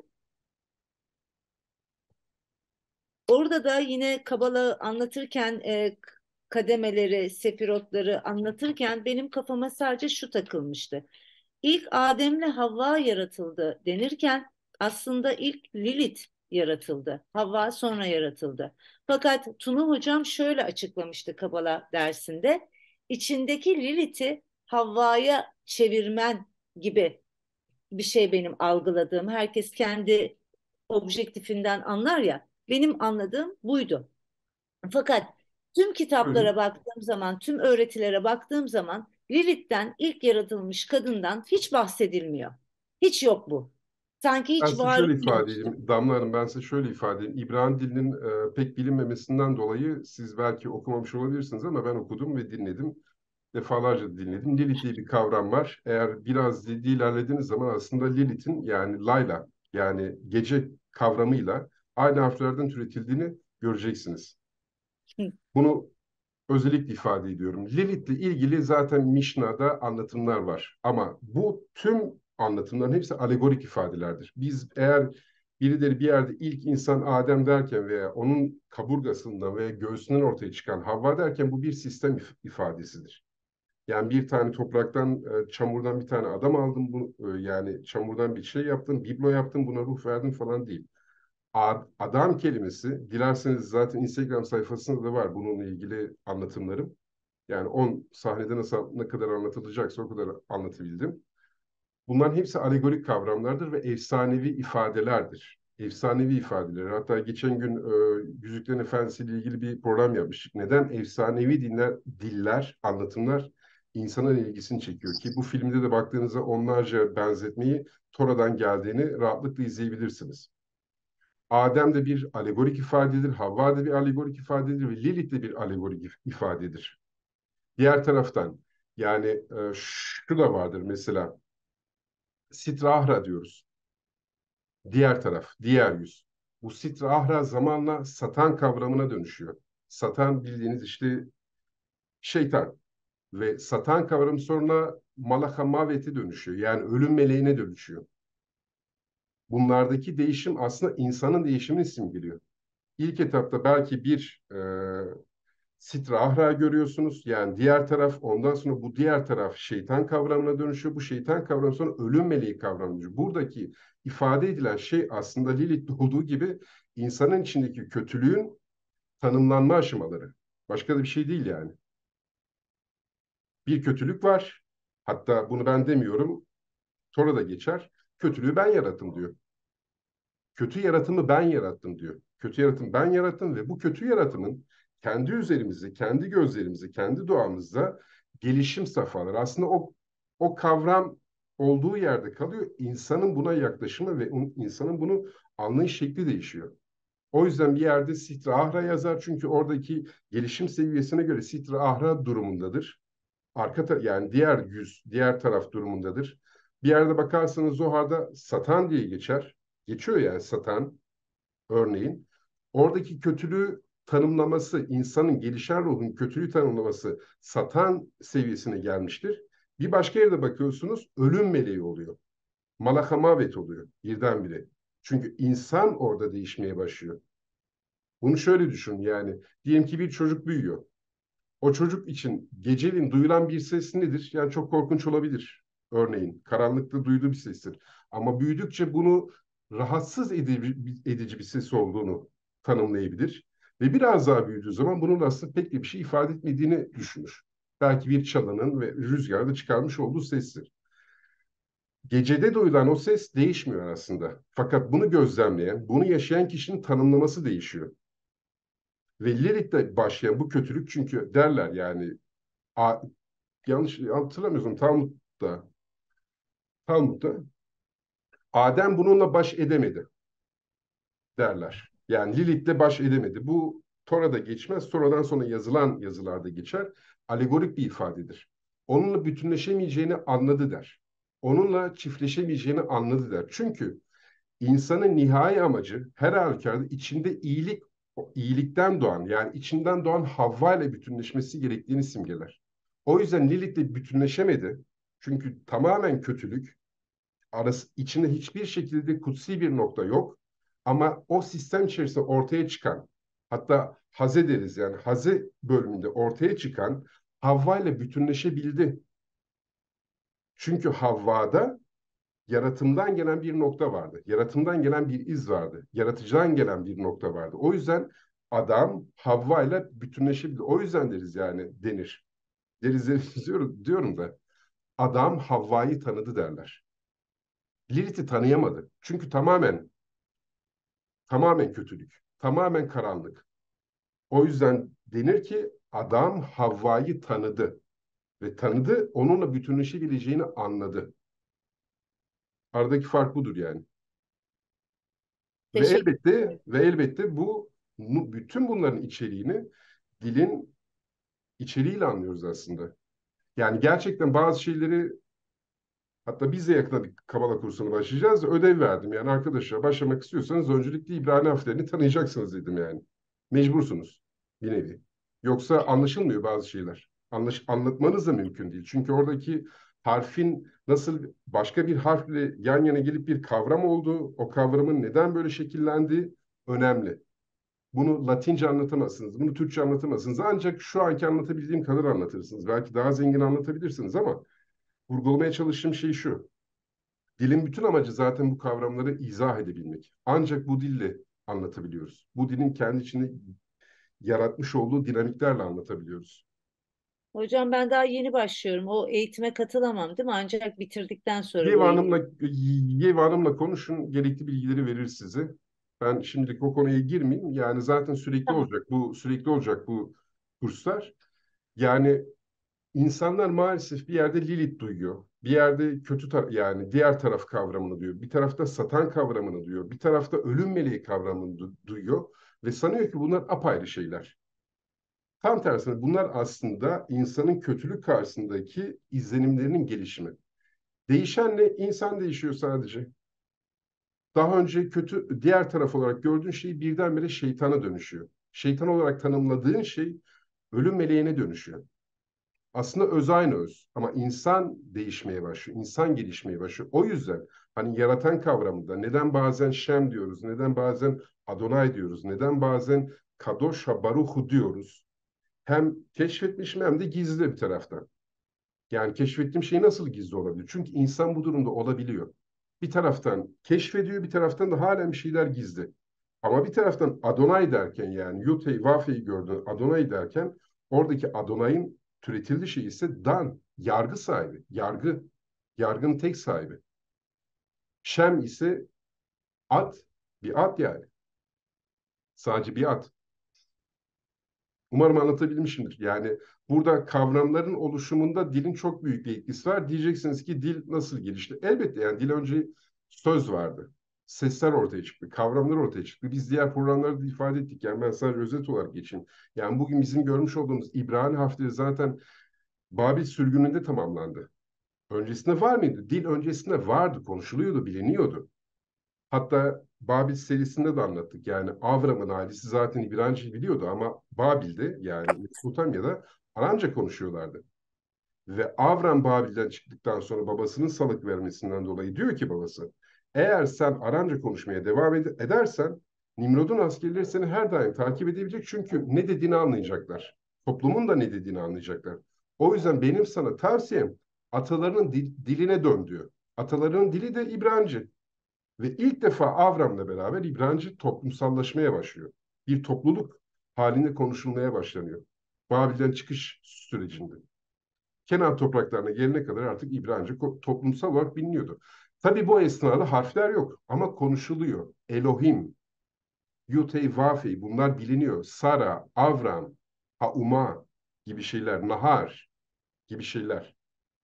orada da yine Kabala anlatırken kademeleri, sefirotları anlatırken benim kafama sadece şu takılmıştı. İlk Adem'le Havva yaratıldı denirken aslında ilk Lilith yaratıldı. Havva sonra yaratıldı. Fakat Tuna Hocam şöyle açıklamıştı Kabala dersinde. İçindeki Lilith'i Havva'ya çevirmen gibi bir şey benim algıladığım. Herkes kendi objektifinden anlar ya. Benim anladığım buydu. Fakat tüm Öyle. kitaplara baktığım zaman, tüm öğretilere baktığım zaman Lilith'ten, ilk yaratılmış kadından hiç bahsedilmiyor. Hiç yok bu. Sanki Ben hiç size var şöyle ifade olmamıştı. edeyim. Damla Hanım ben size şöyle ifade edeyim. İbrani dilinin pek bilinmemesinden dolayı siz belki okumamış olabilirsiniz ama ben okudum ve dinledim. Defalarca dinledim. Lilith diye bir kavram var. Eğer biraz ciddi ilerlediğiniz zaman aslında Lilith'in yani Layla yani gece kavramıyla aynı harflerden türetildiğini göreceksiniz. Hı. Bunu özellikle ifade ediyorum. Lilith'le ilgili zaten Mishna'da anlatımlar var. Ama bu tüm anlatımların hepsi alegorik ifadelerdir. Biz eğer birileri bir yerde ilk insan Adem derken veya onun kaburgasından veya göğsünden ortaya çıkan Havva derken bu bir sistem ifadesidir. Yani bir tane topraktan, çamurdan bir tane adam aldım. Yani çamurdan bir şey yaptım, biblo yaptım, buna ruh verdim falan değil. Adam kelimesi, dilerseniz zaten Instagram sayfasında da var bununla ilgili anlatımlarım. Yani 10 sahnede nasıl ne kadar anlatılacaksa o kadar anlatabildim. Bunların hepsi alegorik kavramlardır ve efsanevi ifadelerdir. Efsanevi ifadeler. Hatta geçen gün Yüzüklerin Efendisi ile ilgili bir program yapmıştık. Neden efsanevi diller, anlatımlar insanın ilgisini çekiyor ki bu filmde de baktığınızda onlarca benzetmeyi Tora'dan geldiğini rahatlıkla izleyebilirsiniz. Adem de bir alegorik ifadedir, Havva da bir alegorik ifadedir ve Lilith de bir alegorik ifadedir. Diğer taraftan yani şu da vardır mesela Sitra Ahra diyoruz. Diğer taraf, diğer yüz. Bu Sitra Ahra zamanla Satan kavramına dönüşüyor. Satan bildiğiniz işte şeytan ve Satan kavramı sonra Malaka Mavet'e dönüşüyor. Yani ölüm meleğine dönüşüyor. Bunlardaki değişim aslında insanın değişimini simgeliyor. İlk etapta belki bir Sitra Ahra görüyorsunuz. Yani diğer taraf ondan sonra bu diğer taraf şeytan kavramına dönüşüyor. Bu şeytan kavramı sonra ölüm meleği kavramına dönüşüyor. Buradaki ifade edilen şey aslında Lilith'te olduğu gibi insanın içindeki kötülüğün tanımlanma aşamaları. Başka da bir şey değil yani. Bir kötülük var. Hatta bunu ben demiyorum. Tora da geçer. Kötülüğü ben yarattım diyor. Kötü yaratımı ben yarattım diyor. Kötü yaratım ben yarattım ve bu kötü yaratımın kendi üzerimizde, kendi gözlerimizde, kendi doğamızda gelişim safhaları. Aslında o kavram olduğu yerde kalıyor. İnsanın buna yaklaşımı ve insanın bunu anlayış şekli değişiyor. O yüzden bir yerde Sitra Ahra yazar çünkü oradaki gelişim seviyesine göre Sitra Ahra durumundadır. Yani diğer yüz, diğer taraf durumundadır. Bir yerde bakarsanız Zohar'da Satan diye geçer. Geçiyor yani Satan örneğin. Oradaki kötülüğü tanımlaması, insanın gelişen ruhun kötülüğü tanımlaması Satan seviyesine gelmiştir. Bir başka yerde bakıyorsunuz ölüm meleği oluyor. Malakamavet oluyor birdenbire. Çünkü insan orada değişmeye başlıyor. Bunu şöyle düşün yani. Diyelim ki bir çocuk büyüyor. O çocuk için geceliğin duyulan bir ses nedir? Yani çok korkunç olabilir. Örneğin karanlıkta duyduğu bir sestir. Ama büyüdükçe bunu rahatsız edici bir ses olduğunu tanımlayabilir. Ve biraz daha büyüdüğü zaman bunun aslında pek de bir şey ifade etmediğini düşünür. Belki bir çalının ve rüzgarda çıkarmış olduğu sestir. Gecede duyulan o ses değişmiyor aslında. Fakat bunu gözlemleyen, bunu yaşayan kişinin tanımlaması değişiyor. Ve Lilith'te başlayan bu kötülük çünkü derler yani yanlış hatırlamıyorsam Talmud'da Adem bununla baş edemedi derler. Yani Lilith'le baş edemedi. Bu Tora'da geçmez. Tora'dan sonra yazılan yazılarda geçer. Alegorik bir ifadedir. Onunla bütünleşemeyeceğini anladı der. Onunla çiftleşemeyeceğini anladı der. Çünkü insanın nihai amacı her halükarda içinde iyilikten doğan yani içinden doğan Havva ile bütünleşmesi gerektiğini simgeler. O yüzden Lilith'le bütünleşemedi. Çünkü tamamen kötülük. İçinde hiçbir şekilde kutsi bir nokta yok. Ama o sistem içerisinde ortaya çıkan hatta Haze deriz yani Haze bölümünde ortaya çıkan Havva ile bütünleşebildi. Çünkü Havva'da yaratımdan gelen bir nokta vardı. Yaratımdan gelen bir iz vardı. Yaratıcıdan gelen bir nokta vardı. O yüzden adam Havva ile bütünleşebildi. O yüzden deriz yani denir. Deriz diyorum da adam Havva'yı tanıdı derler. Lilith'i tanıyamadı. Çünkü tamamen kötülük. Tamamen karanlık. O yüzden denir ki adam Havva'yı tanıdı. Ve tanıdı, onunla bütünleşebileceğini anladı. Aradaki fark budur yani. Ve Teşekkür elbette ederim. ve elbette bütün bunların içeriğini dilin içeriğiyle anlıyoruz aslında. Yani gerçekten bazı şeyleri hatta biz de yakında bir Kabala kursuna başlayacağız da ödev verdim. Yani arkadaşlar başlamak istiyorsanız öncelikle İbrani harflerini tanıyacaksınız dedim yani. Mecbursunuz bir nevi. Yoksa anlaşılmıyor bazı şeyler. Anlatmanız da mümkün değil. Çünkü oradaki harfin nasıl başka bir harfle yan yana gelip bir kavram olduğu, o kavramın neden böyle şekillendiği önemli. Bunu Latince anlatamazsınız, bunu Türkçe anlatamazsınız. Ancak şu anki anlatabildiğim kadar anlatırsınız. Belki daha zengin anlatabilirsiniz ama vurgulamaya çalıştığım şey şu. Dilin bütün amacı zaten bu kavramları izah edebilmek. Ancak bu dille anlatabiliyoruz. Bu dilin kendi içinde yaratmış olduğu dinamiklerle anlatabiliyoruz. Hocam ben daha yeni başlıyorum. O eğitime katılamam değil mi? Ancak bitirdikten sonra Yeva bu eğitim. Hanım'la, Yeva Hanım'la konuşun, gerekli bilgileri verir size. Ben şimdilik o konuya girmeyeyim. Yani zaten Tamam. sürekli olacak bu kurslar. Yani İnsanlar maalesef bir yerde Lilith duyuyor. Bir yerde yani diğer taraf kavramını duyuyor. Bir tarafta Satan kavramını duyuyor. Bir tarafta ölüm meleği kavramını duyuyor. Ve sanıyor ki bunlar apayrı şeyler. Tam tersine bunlar aslında insanın kötülük karşısındaki izlenimlerinin gelişimi. Değişen ne? İnsan değişiyor sadece. Daha önce diğer taraf olarak gördüğün şey birdenbire şeytana dönüşüyor. Şeytan olarak tanımladığın şey ölüm meleğine dönüşüyor. Aslında öz aynı öz ama insan değişmeye başlıyor, insan gelişmeye başlıyor. O yüzden hani yaratan kavramında neden bazen Şem diyoruz, neden bazen Adonai diyoruz, neden bazen Kadosh Baruhu diyoruz. Hem keşfetmişim hem de gizli bir taraftan. Yani keşfettiğim şey nasıl gizli olabilir? Çünkü insan bu durumda olabiliyor. Bir taraftan keşfediyor, bir taraftan da halen bir şeyler gizli. Ama bir taraftan Adonai derken yani Yutei Vafe'yi gördüğün Adonai derken oradaki Adonai'nin türetildiği şey ise Dan, yargı sahibi, yargının tek sahibi. Şem ise at, bir at yani. Sadece bir at. Umarım anlatabilmişimdir. Yani burada kavramların oluşumunda dilin çok büyük bir etkisi var. Diyeceksiniz ki dil nasıl gelişti? Elbette yani dil önce söz vardı. sesler ortaya çıktı, kavramlar ortaya çıktı. Biz diğer programlarda da ifade ettik. Yani ben sadece özet olarak geçeyim. Yani bugün bizim görmüş olduğumuz İbrani harfleri zaten Babil sürgününde tamamlandı. Öncesinde var mıydı? Dil öncesinde vardı, konuşuluyordu, biliniyordu. Hatta Babil serisinde de anlattık. Yani Avram'ın ailesi zaten İbranice'yi biliyordu ama Babil'de yani Mezopotamya'da Aranca konuşuyorlardı. Ve Avram Babil'den çıktıktan sonra babasının salık vermesinden dolayı diyor ki babası, eğer sen Aranca konuşmaya devam edersen Nimrod'un askerleri seni her daim takip edebilecek çünkü ne dediğini anlayacaklar. Toplumun da ne dediğini anlayacaklar. O yüzden benim sana tavsiyem atalarının diline dön diyor. Atalarının dili de İbranice. Ve ilk defa Avram'la beraber İbranice toplumsallaşmaya başlıyor. Bir topluluk halinde konuşulmaya başlanıyor. Babil'den çıkış sürecinde. Kenan topraklarına gelene kadar artık İbranice toplumsal olarak biliniyordu. Tabii bu esnada harfler yok ama konuşuluyor. Elohim, Yutey Vafey bunlar biliniyor. Sara, Avram, Hauma gibi şeyler, Nahar gibi şeyler.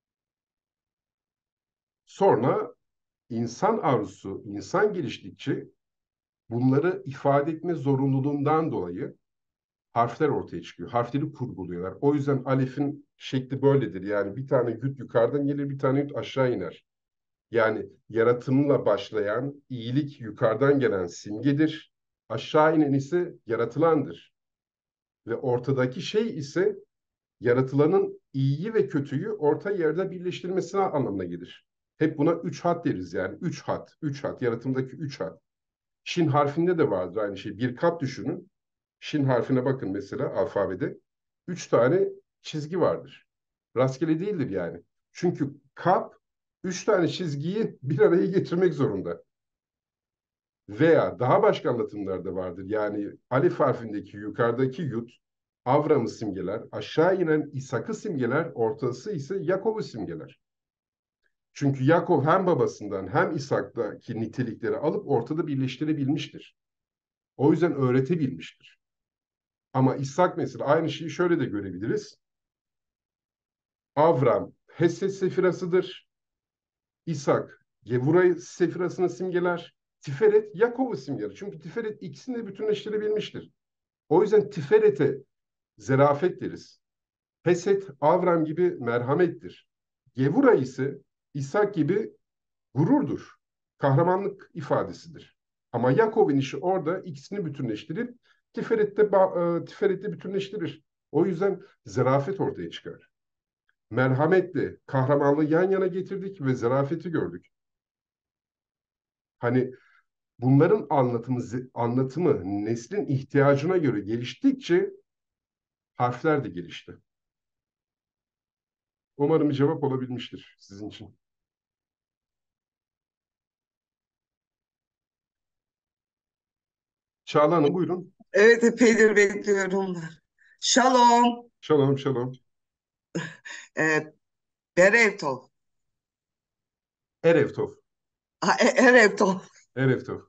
Sonra insan arzusu, insan geliştikçe bunları ifade etme zorunluluğundan dolayı harfler ortaya çıkıyor. Harfleri kurguluyorlar. O yüzden alefin şekli böyledir. Yani bir tane yut yukarıdan gelir, bir tane yut aşağı iner. Yani yaratımla başlayan iyilik yukarıdan gelen simgedir. Aşağı inen ise yaratılandır. Ve ortadaki şey ise yaratılanın iyiyi ve kötüyü orta yerde birleştirmesine anlamına gelir. Hep buna üç hat deriz yani. Üç hat, üç hat, yaratımdaki üç hat. Şin harfinde de vardır aynı şey. Bir kap düşünün. Şin harfine bakın mesela alfabede. Üç tane çizgi vardır. Rastgele değildir yani. Çünkü kap üç tane çizgiyi bir araya getirmek zorunda. Veya daha başka anlatımlar da vardır. Yani alif harfindeki yukarıdaki yut Avram'ı simgeler, aşağı inen İshak'ı simgeler, ortası ise Yakov'u simgeler. Çünkü Yakov hem babasından hem İshak'taki nitelikleri alıp ortada birleştirebilmiştir. O yüzden öğretebilmiştir. Ama İshak mesela aynı şeyi şöyle de görebiliriz. Avram Hesed sefirasıdır. İshak Gevura sefirasını simgeler. Tiferet Yakov'u simgeler. Çünkü Tiferet ikisini de bütünleştirebilmiştir. O yüzden Tiferet'e zerafet deriz. Hesed Avram gibi merhamettir. Gevura ise İshak gibi gururdur. Kahramanlık ifadesidir. Ama Yakov'un işi orada ikisini bütünleştirip Tiferet'te bütünleştirir. O yüzden zarafet ortaya çıkar. Merhametle kahramanlığı yan yana getirdik ve zarafeti gördük. Hani bunların anlatımı neslin ihtiyacına göre geliştikçe harfler de gelişti. Umarım bir cevap olabilmiştir sizin için. Çağla Hanım buyurun. Evet, epeydir bekliyorum. Shalom. Şalom şalom. E, Berevtov. Erevtov. Erevtov. Erevtov.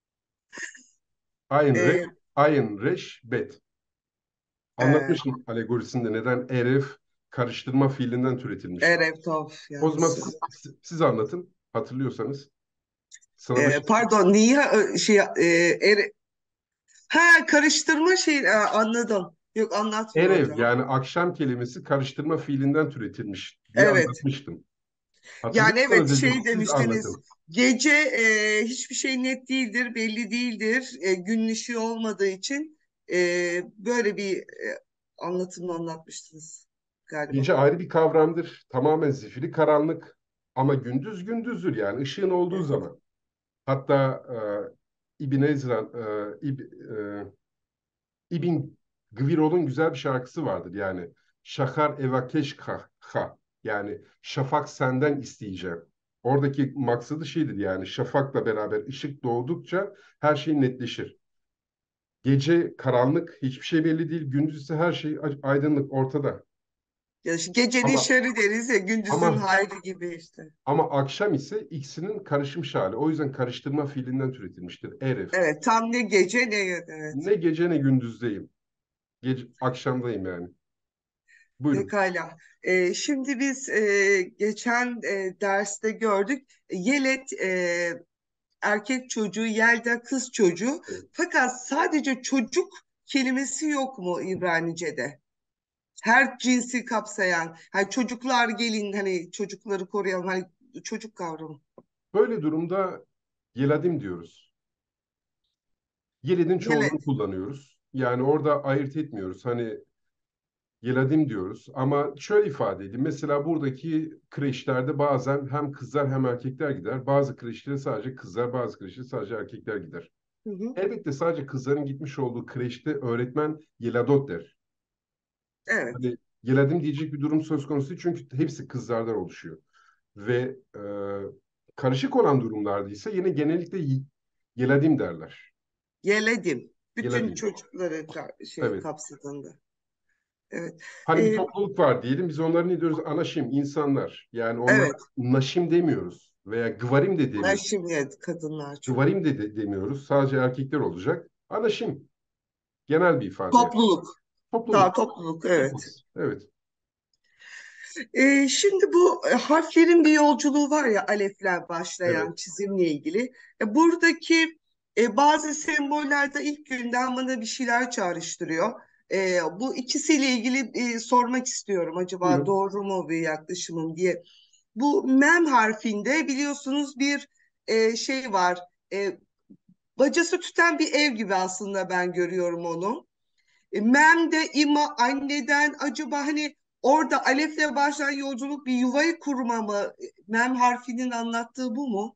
Ayin E, reş, ayin reş, bet. e, Anlatmıştım alegorisinde neden eref karıştırma fiilinden türetilmiş. Erevtov O zaman yazısı. siz anlatın hatırlıyorsanız. Sırada Pardon, niye karıştırma anladım. Yok, anlatmıyor erev hocam. yani akşam kelimesi karıştırma fiilinden türetilmiş diye Evet. anlatmıştım. Yani evet, Hatırlıyorsanız dedim siz demiştiniz. anlatın. Gece hiçbir şey net değildir, belli değildir. Gün ışığı olmadığı için böyle bir anlatımla anlatmıştınız galiba. Gece ayrı bir kavramdır. Tamamen zifiri karanlık ama gündüz gündüzdür yani ışığın olduğu Evet. zaman. Hatta İbn Ezra, İbn Gvirol'un güzel bir şarkısı vardır. Yani Şakar evakeş ha. Yani şafak senden isteyeceğim. Oradaki maksadı şeydir yani şafakla beraber ışık doğdukça her şey netleşir. Gece karanlık, hiçbir şey belli değil. Gündüz ise her şey aydınlık, ortada. Ya işte gecenin Ama şerri deriz ya, gündüzün ama hayrı gibi işte. ama akşam ise ikisinin karışmış hali. O yüzden karıştırma fiilinden türetilmiştir. Eref. Evet, tam ne gece ne evet. Ne gece ne gündüzdeyim. Akşamdayım yani. Buyurun. Pekala. Şimdi biz geçen derste gördük. Yelet erkek çocuğu, Yelda kız çocuğu. Evet. Fakat sadece çocuk kelimesi yok mu İbranice'de? Her cinsi kapsayan, hani çocuklar gelin, hani çocukları koruyalım, hani çocuk kavramı. Böyle durumda yeladim diyoruz. Yeledin Yele, çoğulunu kullanıyoruz. Yani orada ayırt etmiyoruz. Hani yeladim diyoruz. Ama şöyle ifade edeyim. Mesela buradaki kreşlerde bazen hem kızlar hem erkekler gider. Bazı kreşlere sadece kızlar, bazı kreşlere sadece erkekler gider. hı hı, Elbette sadece kızların gitmiş olduğu kreşte öğretmen yeladot der. evet, Hani yeladim diyecek bir durum söz konusu değil çünkü hepsi kızlardan oluşuyor. Ve karışık olan durumlarda ise yine genellikle yeladim derler. yeledim. Bütün Yeladim. çocukları Evet. kapsadığında. Evet. Hani bir Ee, topluluk var diyelim. Biz onları ne diyoruz? Anaşim, insanlar. Yani onlara evet. naşim demiyoruz. Veya gıvarim de Ben demiyoruz. şimdi kadınlar çok. Gıvarim de demiyoruz. Sadece erkekler olacak. Anaşim. Genel bir ifade yani. Topluluk. Daha Topluluk. topluluk, Topluluk. evet. Evet. Şimdi bu harflerin bir yolculuğu var ya, alefler Evet. başlayan çizimle ilgili. Buradaki bazı semboller ilk günden bana bir şeyler çağrıştırıyor. Bu ikisiyle ilgili sormak istiyorum. Acaba Buyurun. doğru mu bir yaklaşımım diye. Bu mem harfinde biliyorsunuz bir şey var. Bacası tüten bir ev gibi aslında ben görüyorum onu. Mem de ima anneden, acaba hani orada alefle başlayan yolculuk bir yuvayı kurma mı? Mem harfinin anlattığı bu mu?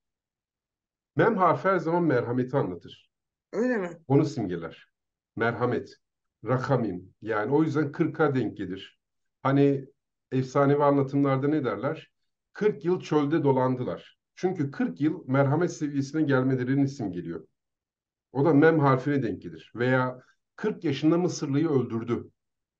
Mem harfi her zaman merhameti anlatır. Öyle mi? Onu simgeler. Merhamet. Rakamim. Yani o yüzden 40'a denk gelir. Hani efsanevi anlatımlarda ne derler? 40 yıl çölde dolandılar. Çünkü 40 yıl merhamet seviyesine gelmelerinin simgeliyor. O da mem harfine denk gelir. Veya 40 yaşında Mısırlıyı öldürdü.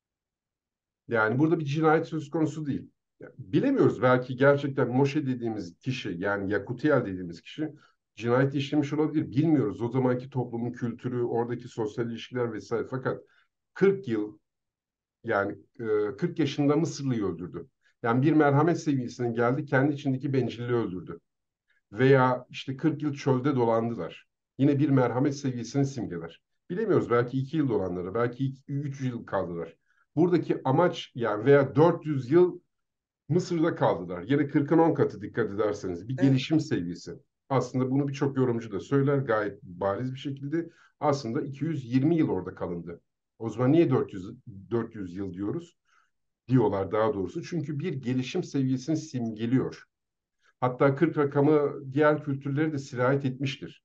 Yani burada bir cinayet söz konusu değil. Yani bilemiyoruz. Belki gerçekten Moşe dediğimiz kişi, yani Yakutiel dediğimiz kişi cinayet işlemiş olabilir. Bilmiyoruz. O zamanki toplumun kültürü, oradaki sosyal ilişkiler vesaire. Fakat 40 yıl, yani 40 yaşında Mısırlıyı öldürdü. Yani bir merhamet seviyesine geldi, kendi içindeki bencilliği öldürdü. Veya işte 40 yıl çölde dolandılar. Yine bir merhamet seviyesini simgeler. Bilemiyoruz. Belki 2 yıl dolandılar, belki 3 yıl kaldılar. Buradaki amaç, yani veya 400 yıl Mısır'da kaldılar. Yine 40'ın 10 katı, dikkat ederseniz. Bir Evet. gelişim seviyesi. Aslında bunu birçok yorumcu da söyler gayet bariz bir şekilde. Aslında 220 yıl orada kalındı. O zaman niye 400 yıl diyoruz? Diyorlar daha doğrusu. Çünkü bir gelişim seviyesini simgeliyor. Hatta 40 rakamı diğer kültürleri de sirayet etmiştir.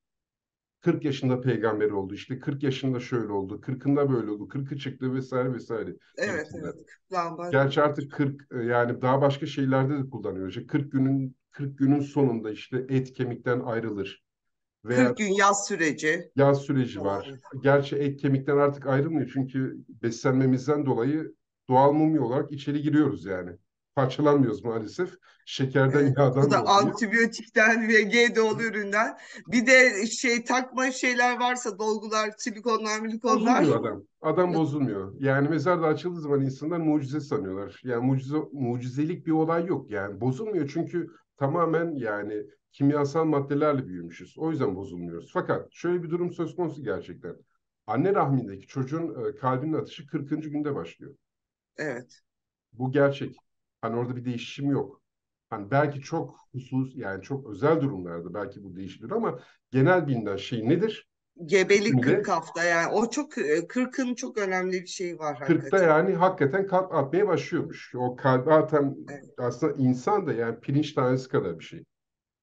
40 yaşında peygamber oldu, işte 40 yaşında şöyle oldu, 40'ında böyle oldu, 40'ı çıktı vesaire vesaire Evet, gibisinden. evet. Lamba. Gerçi artık 40, yani daha başka şeylerde de kullanıyor. İşte 40 günün sonunda işte et kemikten ayrılır. Veya 40 gün yaz süreci yaz süreci var. falan. Gerçi et kemikten artık ayrılmıyor çünkü beslenmemizden dolayı doğal mumya olarak içeri giriyoruz yani. Parçalanmıyoruz maalesef. Şekerden, Evet. Bu yağdan da dolayı. antibiyotikten ve GDO'lu üründen. Bir de takma şeyler varsa, dolgular, silikonlar, milikonlar. Bozulmuyor adam. Adam bozulmuyor. Yani mezar da açıldığı zaman insanlar mucize sanıyorlar. Yani mucizelik bir olay yok. Yani bozulmuyor çünkü tamamen yani kimyasal maddelerle büyümüşüz. O yüzden bozulmuyoruz. Fakat şöyle bir durum söz konusu gerçekten. Anne rahmindeki çocuğun kalbinin atışı 40. günde başlıyor. Evet. Bu gerçek. Hani orada bir değişim yok. Hani belki çok yani çok özel durumlarda belki bu değişir ama genel bilinen şey nedir? Gebelik 40 Şimdi hafta, yani o çok 40'ın çok önemli bir şeyi var 40'ta hakikaten. yani hakikaten kalp atmaya başlıyormuş. O kalbi atan Evet, aslında insan da yani pirinç tanesi kadar bir şey.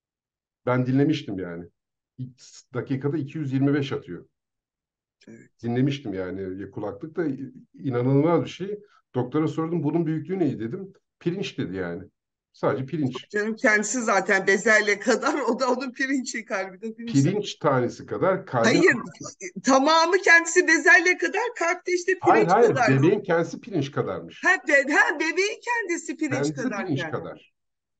Ben dinlemiştim yani. İlk dakikada 225 atıyor. evet. Dinlemiştim yani kulaklıkta inanılmaz bir şey. Doktora sordum bunun büyüklüğü neydi dedim. Pirinç dedi yani. Sadece pirinç. Canım kendisi zaten bezelye kadar, o da onun pirinci, kalbi de pirinç. Pirinç tanesi kadar kalbin... Hayır, tamamı kendisi bezelye kadar, kalp de işte Hayır pirinç hayır, kadar. bebeğin kendisi pirinç kadarmış. Bebeğin kendisi pirinç Kendisi pirinç kadarken. kadar.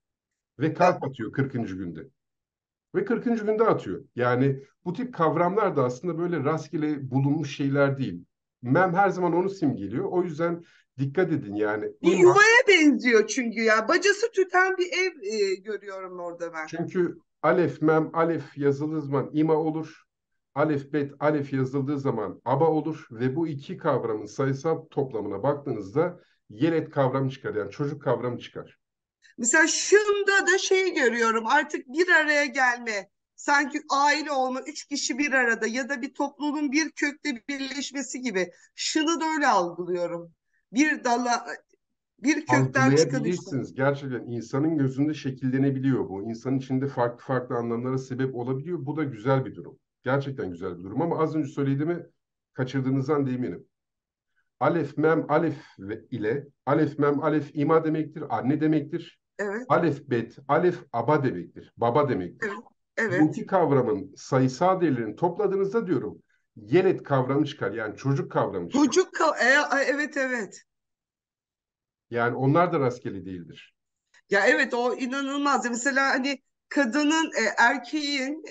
Ve Ya, kalp atıyor 40. günde. Ve 40. günde atıyor. Yani bu tip kavramlar da aslında böyle rastgele bulunmuş şeyler değil. Mem her zaman onu simgeliyor. O yüzden dikkat edin yani. bir İma, yuvaya benziyor çünkü ya. Bacası tüten bir ev görüyorum orada ben. çünkü Alef, mem, alef yazıldığı zaman ima olur. Alef, bet, alef yazıldığı zaman aba olur. Ve bu iki kavramın sayısal toplamına baktığınızda yelet kavramı çıkar. Yani çocuk kavramı çıkar. Mesela şunda da şey görüyorum, artık bir araya gelme. Sanki aile olma, üç kişi bir arada ya da bir topluluğun bir kökte birleşmesi gibi. Şunu da öyle algılıyorum. Bir dala, bir kökten çıkan işte. Algılayabilirsiniz. Gerçekten insanın gözünde şekillenebiliyor bu. İnsanın içinde farklı farklı anlamlara sebep olabiliyor. Bu da güzel bir durum. Gerçekten güzel bir durum ama az önce söylediğimi kaçırdığınızdan da eminim. Alef, mem, alef ile alef, mem, alef ima demektir, anne demektir. Evet, Alef, bet, alef aba demektir, baba demektir. evet, Bu evet. iki kavramın sayısal değerlerini topladığınızda diyorum, yelet kavramı çıkar. Yani çocuk kavramı çıkar. Evet, evet. Yani onlar da rastgele değildir. Ya evet, o inanılmaz. Mesela hani kadının, erkeğin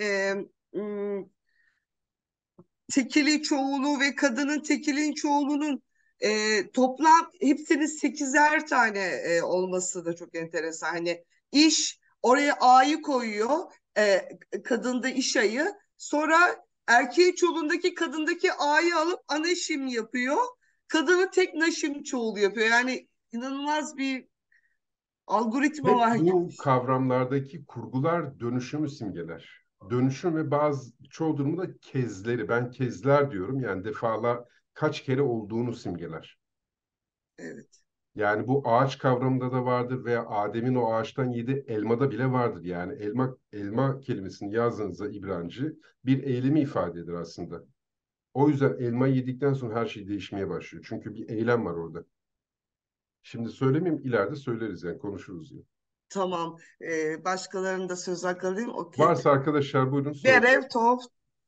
tekili çoğulu ve kadının tekilin çoğulunun toplam hepsinin sekizer tane olması da çok enteresan. Hani iş oraya A'yı koyuyor, kadında iş ayı. Sonra erkeğin çoğulundaki kadındaki A'yı alıp anaşim yapıyor. Kadının tek naşim çoğulu yapıyor. Yani inanılmaz bir algoritma Hep var gibi. bu kavramlardaki kurgular dönüşümü simgeler. Dönüşüm ve çoğu durumda kezleri, ben kezler diyorum. Yani defalar kaç kere olduğunu simgeler. Evet. Yani bu ağaç kavramında da vardır veya Adem'in o ağaçtan yedi elmada bile vardır. Yani elma kelimesini yazdığınızda İbranice bir eylemi ifade eder aslında. O yüzden elma yedikten sonra her şey değişmeye başlıyor. Çünkü bir eylem var orada. Şimdi söylemeyeyim, ileride söyleriz yani konuşuruz yine. Tamam. Başkalarının da söz hakkı alayım. Okey. Varsa arkadaşlar buyurun sorun. Berev Tov.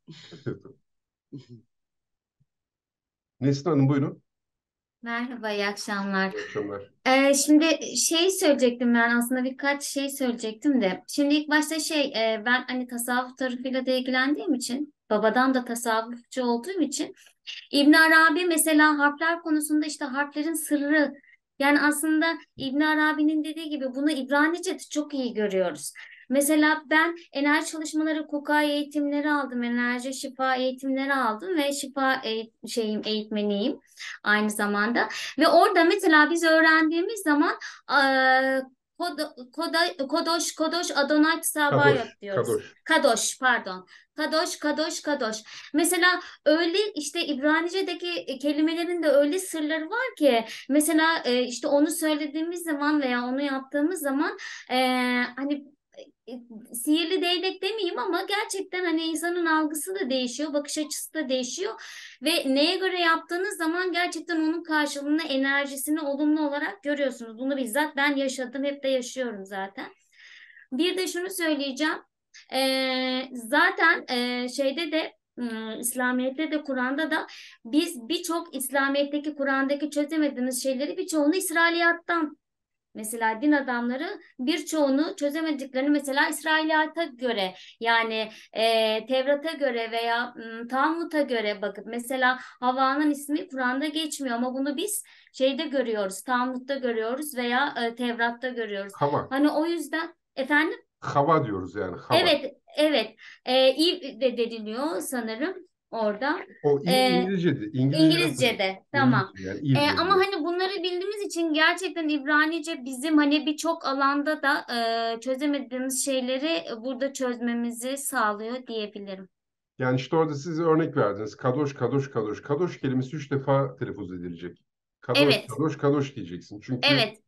Nesrin Hanım buyurun. Merhaba, iyi akşamlar. İyi akşamlar. Şimdi şey söyleyecektim ben aslında birkaç şey söyleyecektim de. Şimdi ilk başta ben hani tasavvuf tarafıyla da ilgilendiğim için babadan da tasavvufçu olduğum için İbn Arabi mesela harfler konusunda işte harflerin sırrı yani aslında İbn Arabi'nin dediği gibi bunu İbranice'de çok iyi görüyoruz. Mesela ben enerji çalışmaları, KUKA eğitimleri aldım, enerji şifa eğitimleri aldım ve eğitmeniyim aynı zamanda. Ve orada mesela biz öğrendiğimiz zaman eee, Kodoş Adonai Kadoş, Tsabayot diyoruz. Kadoş. Kadoş pardon. Kadoş. Mesela öyle işte İbranice'deki kelimelerin de öyle sırları var ki mesela işte onu söylediğimiz zaman veya onu yaptığımız zaman e, hani e, sihirli değnek demeyeyim ama gerçekten hani insanın algısı da değişiyor, bakış açısı da değişiyor ve neye göre yaptığınız zaman gerçekten onun karşılığını, enerjisini olumlu olarak görüyorsunuz. Bunu bizzat ben yaşadım, hep de yaşıyorum zaten. Bir de şunu söyleyeceğim. Zaten şeyde de İslamiyet'te de Kur'an'da da biz birçok İslamiyet'teki Kur'an'daki çözemediğimiz şeyleri birçoğunu İsrailiyattan mesela din adamları birçoğunu çözemediklerini mesela İsrailiyata göre yani Tevrat'a göre veya Talmud'a göre bakıp mesela Havva'nın ismi Kur'an'da geçmiyor ama bunu biz şeyde görüyoruz, Talmud'da görüyoruz veya Tevrat'ta görüyoruz. Hava. Hani o yüzden efendim Hava diyoruz yani hava. evet İv de deniliyor sanırım orada. O E, İngilizce'de. İngilizce'de tamam. İngilizce yani İv Ama deniliyor. hani bunları bildiğimiz için gerçekten İbranice bizim hani birçok alanda da çözemediğimiz şeyleri burada çözmemizi sağlıyor diyebilirim. Yani işte orada siz örnek verdiniz. Kadoş, kadoş, kadoş. Kadoş kelimesi 3 defa telaffuz edilecek. Kadoş, Evet, kadoş, kadoş diyeceksin. Çünkü evet,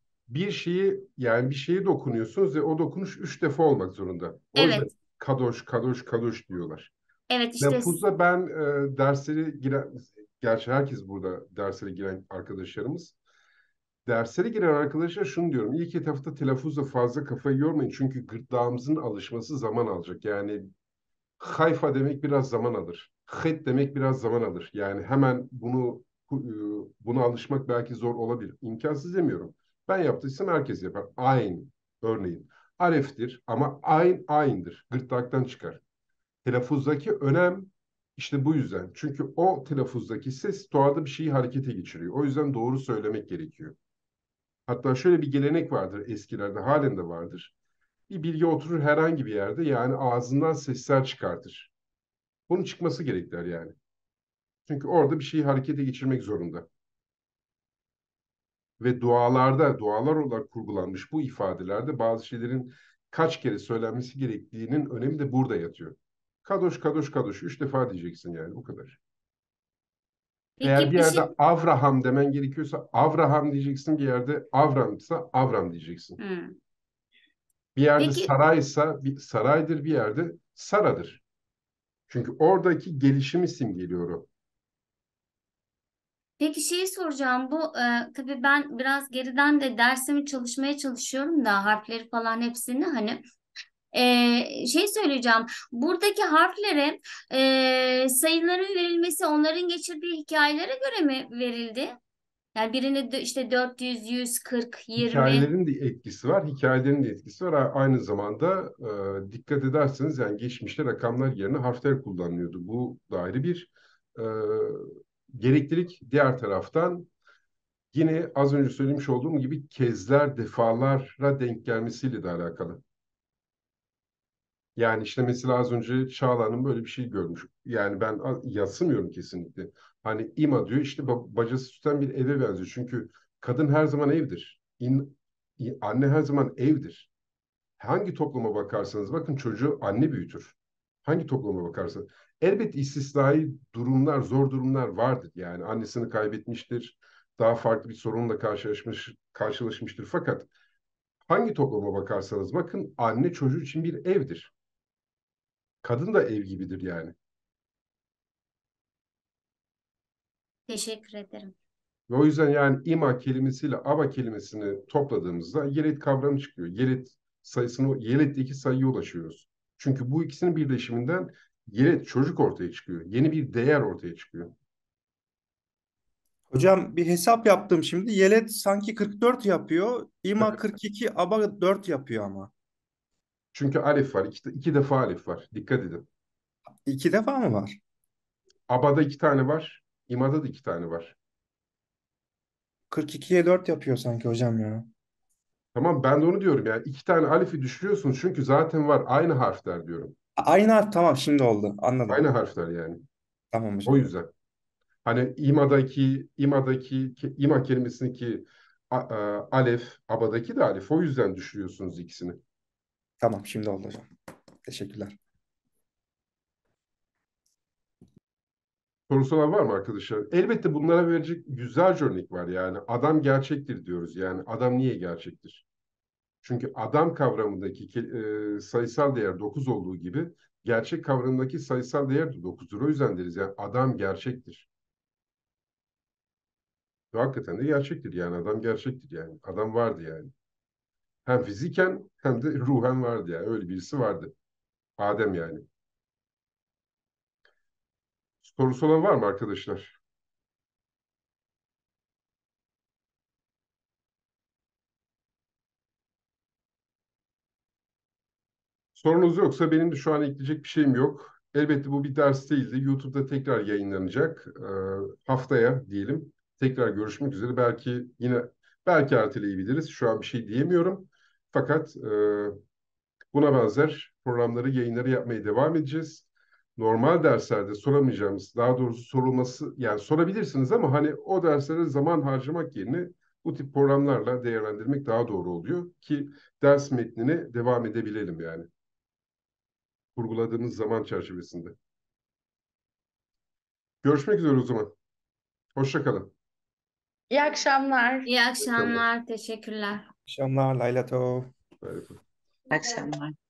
bir şeye dokunuyorsunuz ve o dokunuş 3 defa olmak zorunda. O yüzden evet, kadoş, kadoş, kadoş diyorlar. evet işte Lafuzda ben derslere giren, gerçi herkes burada derslere giren arkadaşlarımız. Derslere giren arkadaşlar şunu diyorum. İlk etapta telaffuzda fazla kafayı yormayın. Çünkü gırtlağımızın alışması zaman alacak. Yani Hayfa demek biraz zaman alır. Het demek biraz zaman alır. Yani hemen buna alışmak belki zor olabilir. İmkansız demiyorum. Ben yaptıysam herkes yapar. Ayn örneğin. Aref'tir ama ayn ayn'dır. Gırtlaktan çıkar. Telaffuzdaki önem işte bu yüzden. Çünkü o telaffuzdaki ses doğada bir şeyi harekete geçiriyor. O yüzden doğru söylemek gerekiyor. Hatta şöyle bir gelenek vardır eskilerde, halen de vardır. Bir bilgi oturur herhangi bir yerde, yani ağzından sesler çıkartır. Bunun çıkması gerekler yani. Çünkü orada bir şeyi harekete geçirmek zorunda. Ve dualar olarak kurgulanmış bu ifadelerde bazı şeylerin kaç kere söylenmesi gerektiğinin önemi de burada yatıyor. Kadoş, kadoş, kadoş. 3 defa diyeceksin yani, bu kadar. Eğer Peki bir bir yerde şey Avraham demen gerekiyorsa Avraham diyeceksin, bir yerde Avram'sa Avram diyeceksin. Hmm. Bir yerde Peki saraysa bir saraydır, bir yerde Sara'dır. Çünkü oradaki gelişimi simgeliyor o. Peki şeyi soracağım. Bu tabii ben biraz geriden de dersimi çalışmaya çalışıyorum da harfleri falan hepsini hani şey söyleyeceğim. Buradaki harflere sayıların verilmesi onların geçirdiği hikayelere göre mi verildi? Yani birini işte 400, 100, 40, 20. Hikayelerin de etkisi var, hikayelerin de etkisi var. Aynı zamanda dikkat ederseniz yani geçmişte rakamlar yerine harfler kullanılıyordu. Bu da ayrı bir e, gereklilik. Diğer taraftan yine az önce söylemiş olduğum gibi kezler, defalara denk gelmesiyle de alakalı. Yani işte mesela az önce Çağla'nın böyle bir şey görmüş. Yani ben yadsımıyorum kesinlikle. Hani İma diyor, işte bacası tutan bir eve benziyor. Çünkü kadın her zaman evdir. Anne her zaman evdir. Hangi topluma bakarsanız bakın, çocuğu anne büyütür. Hangi topluma bakarsanız. Elbette istisnai durumlar, zor durumlar vardır. Yani annesini kaybetmiştir. Daha farklı bir sorunla karşılaşmıştır. Fakat hangi topluma bakarsanız bakın, anne çocuğu için bir evdir. Kadın da ev gibidir yani. Teşekkür ederim. Ve o yüzden yani ima kelimesiyle aba kelimesini topladığımızda yelet kavramı çıkıyor. Yelet'teki sayıya ulaşıyoruz. Çünkü bu ikisinin birleşiminden yelet, çocuk ortaya çıkıyor. Yeni bir değer ortaya çıkıyor. Hocam bir hesap yaptım şimdi. Yelet sanki 44 yapıyor. İma 42, aba 4 yapıyor ama. Çünkü alif var. İki defa alif var. Dikkat edin. 2 defa mı var? Abada 2 tane var. İmada da 2 tane var. 42'ye 4 yapıyor sanki hocam ya. Tamam, ben de onu diyorum yani. 2 tane alifi düşürüyorsunuz çünkü zaten var. Aynı harfler diyorum. Aynı harf, tamam, şimdi oldu. Aynı Anladım. harfler yani. Tamam O hocam. yüzden. Hani ima kelimesindeki alef, abadaki de alef. O yüzden düşürüyorsunuz ikisini. Tamam, şimdi oldu hocam. Teşekkürler. Sorusu olan var mı arkadaşlar? Elbette bunlara verecek yüzlerce örnek var yani. Adam gerçektir diyoruz. Yani adam niye gerçektir? Çünkü adam kavramındaki sayısal değer 9 olduğu gibi gerçek kavramındaki sayısal değer de 9'dur. O yüzden deriz yani adam gerçektir. Ve hakikaten de gerçektir yani, adam gerçektir yani. Adam vardı yani. Hem fiziken hem de ruhen vardı yani. Öyle birisi vardı. Adem yani. Sorusu olan var mı arkadaşlar? Sorunuz yoksa benim de şu an ekleyecek bir şeyim yok. Elbette bu bir ders değildi. YouTube'da tekrar yayınlanacak. Haftaya diyelim. Tekrar görüşmek üzere. Belki erteleyebiliriz. Şu an bir şey diyemiyorum. Fakat buna benzer programları, yayınları yapmaya devam edeceğiz. Normal derslerde soramayacağımız, daha doğrusu sorulması, yani sorabilirsiniz ama hani o derslere zaman harcamak yerine bu tip programlarla değerlendirmek daha doğru oluyor ki ders metnine devam edebilelim yani. Kurguladığımız zaman çerçevesinde. Görüşmek üzere o zaman. Hoşça kalın. İyi akşamlar. İyi İyi akşamlar. akşamlar. Teşekkürler. Akşamlar Layla To. Bay bay. İyi akşamlar.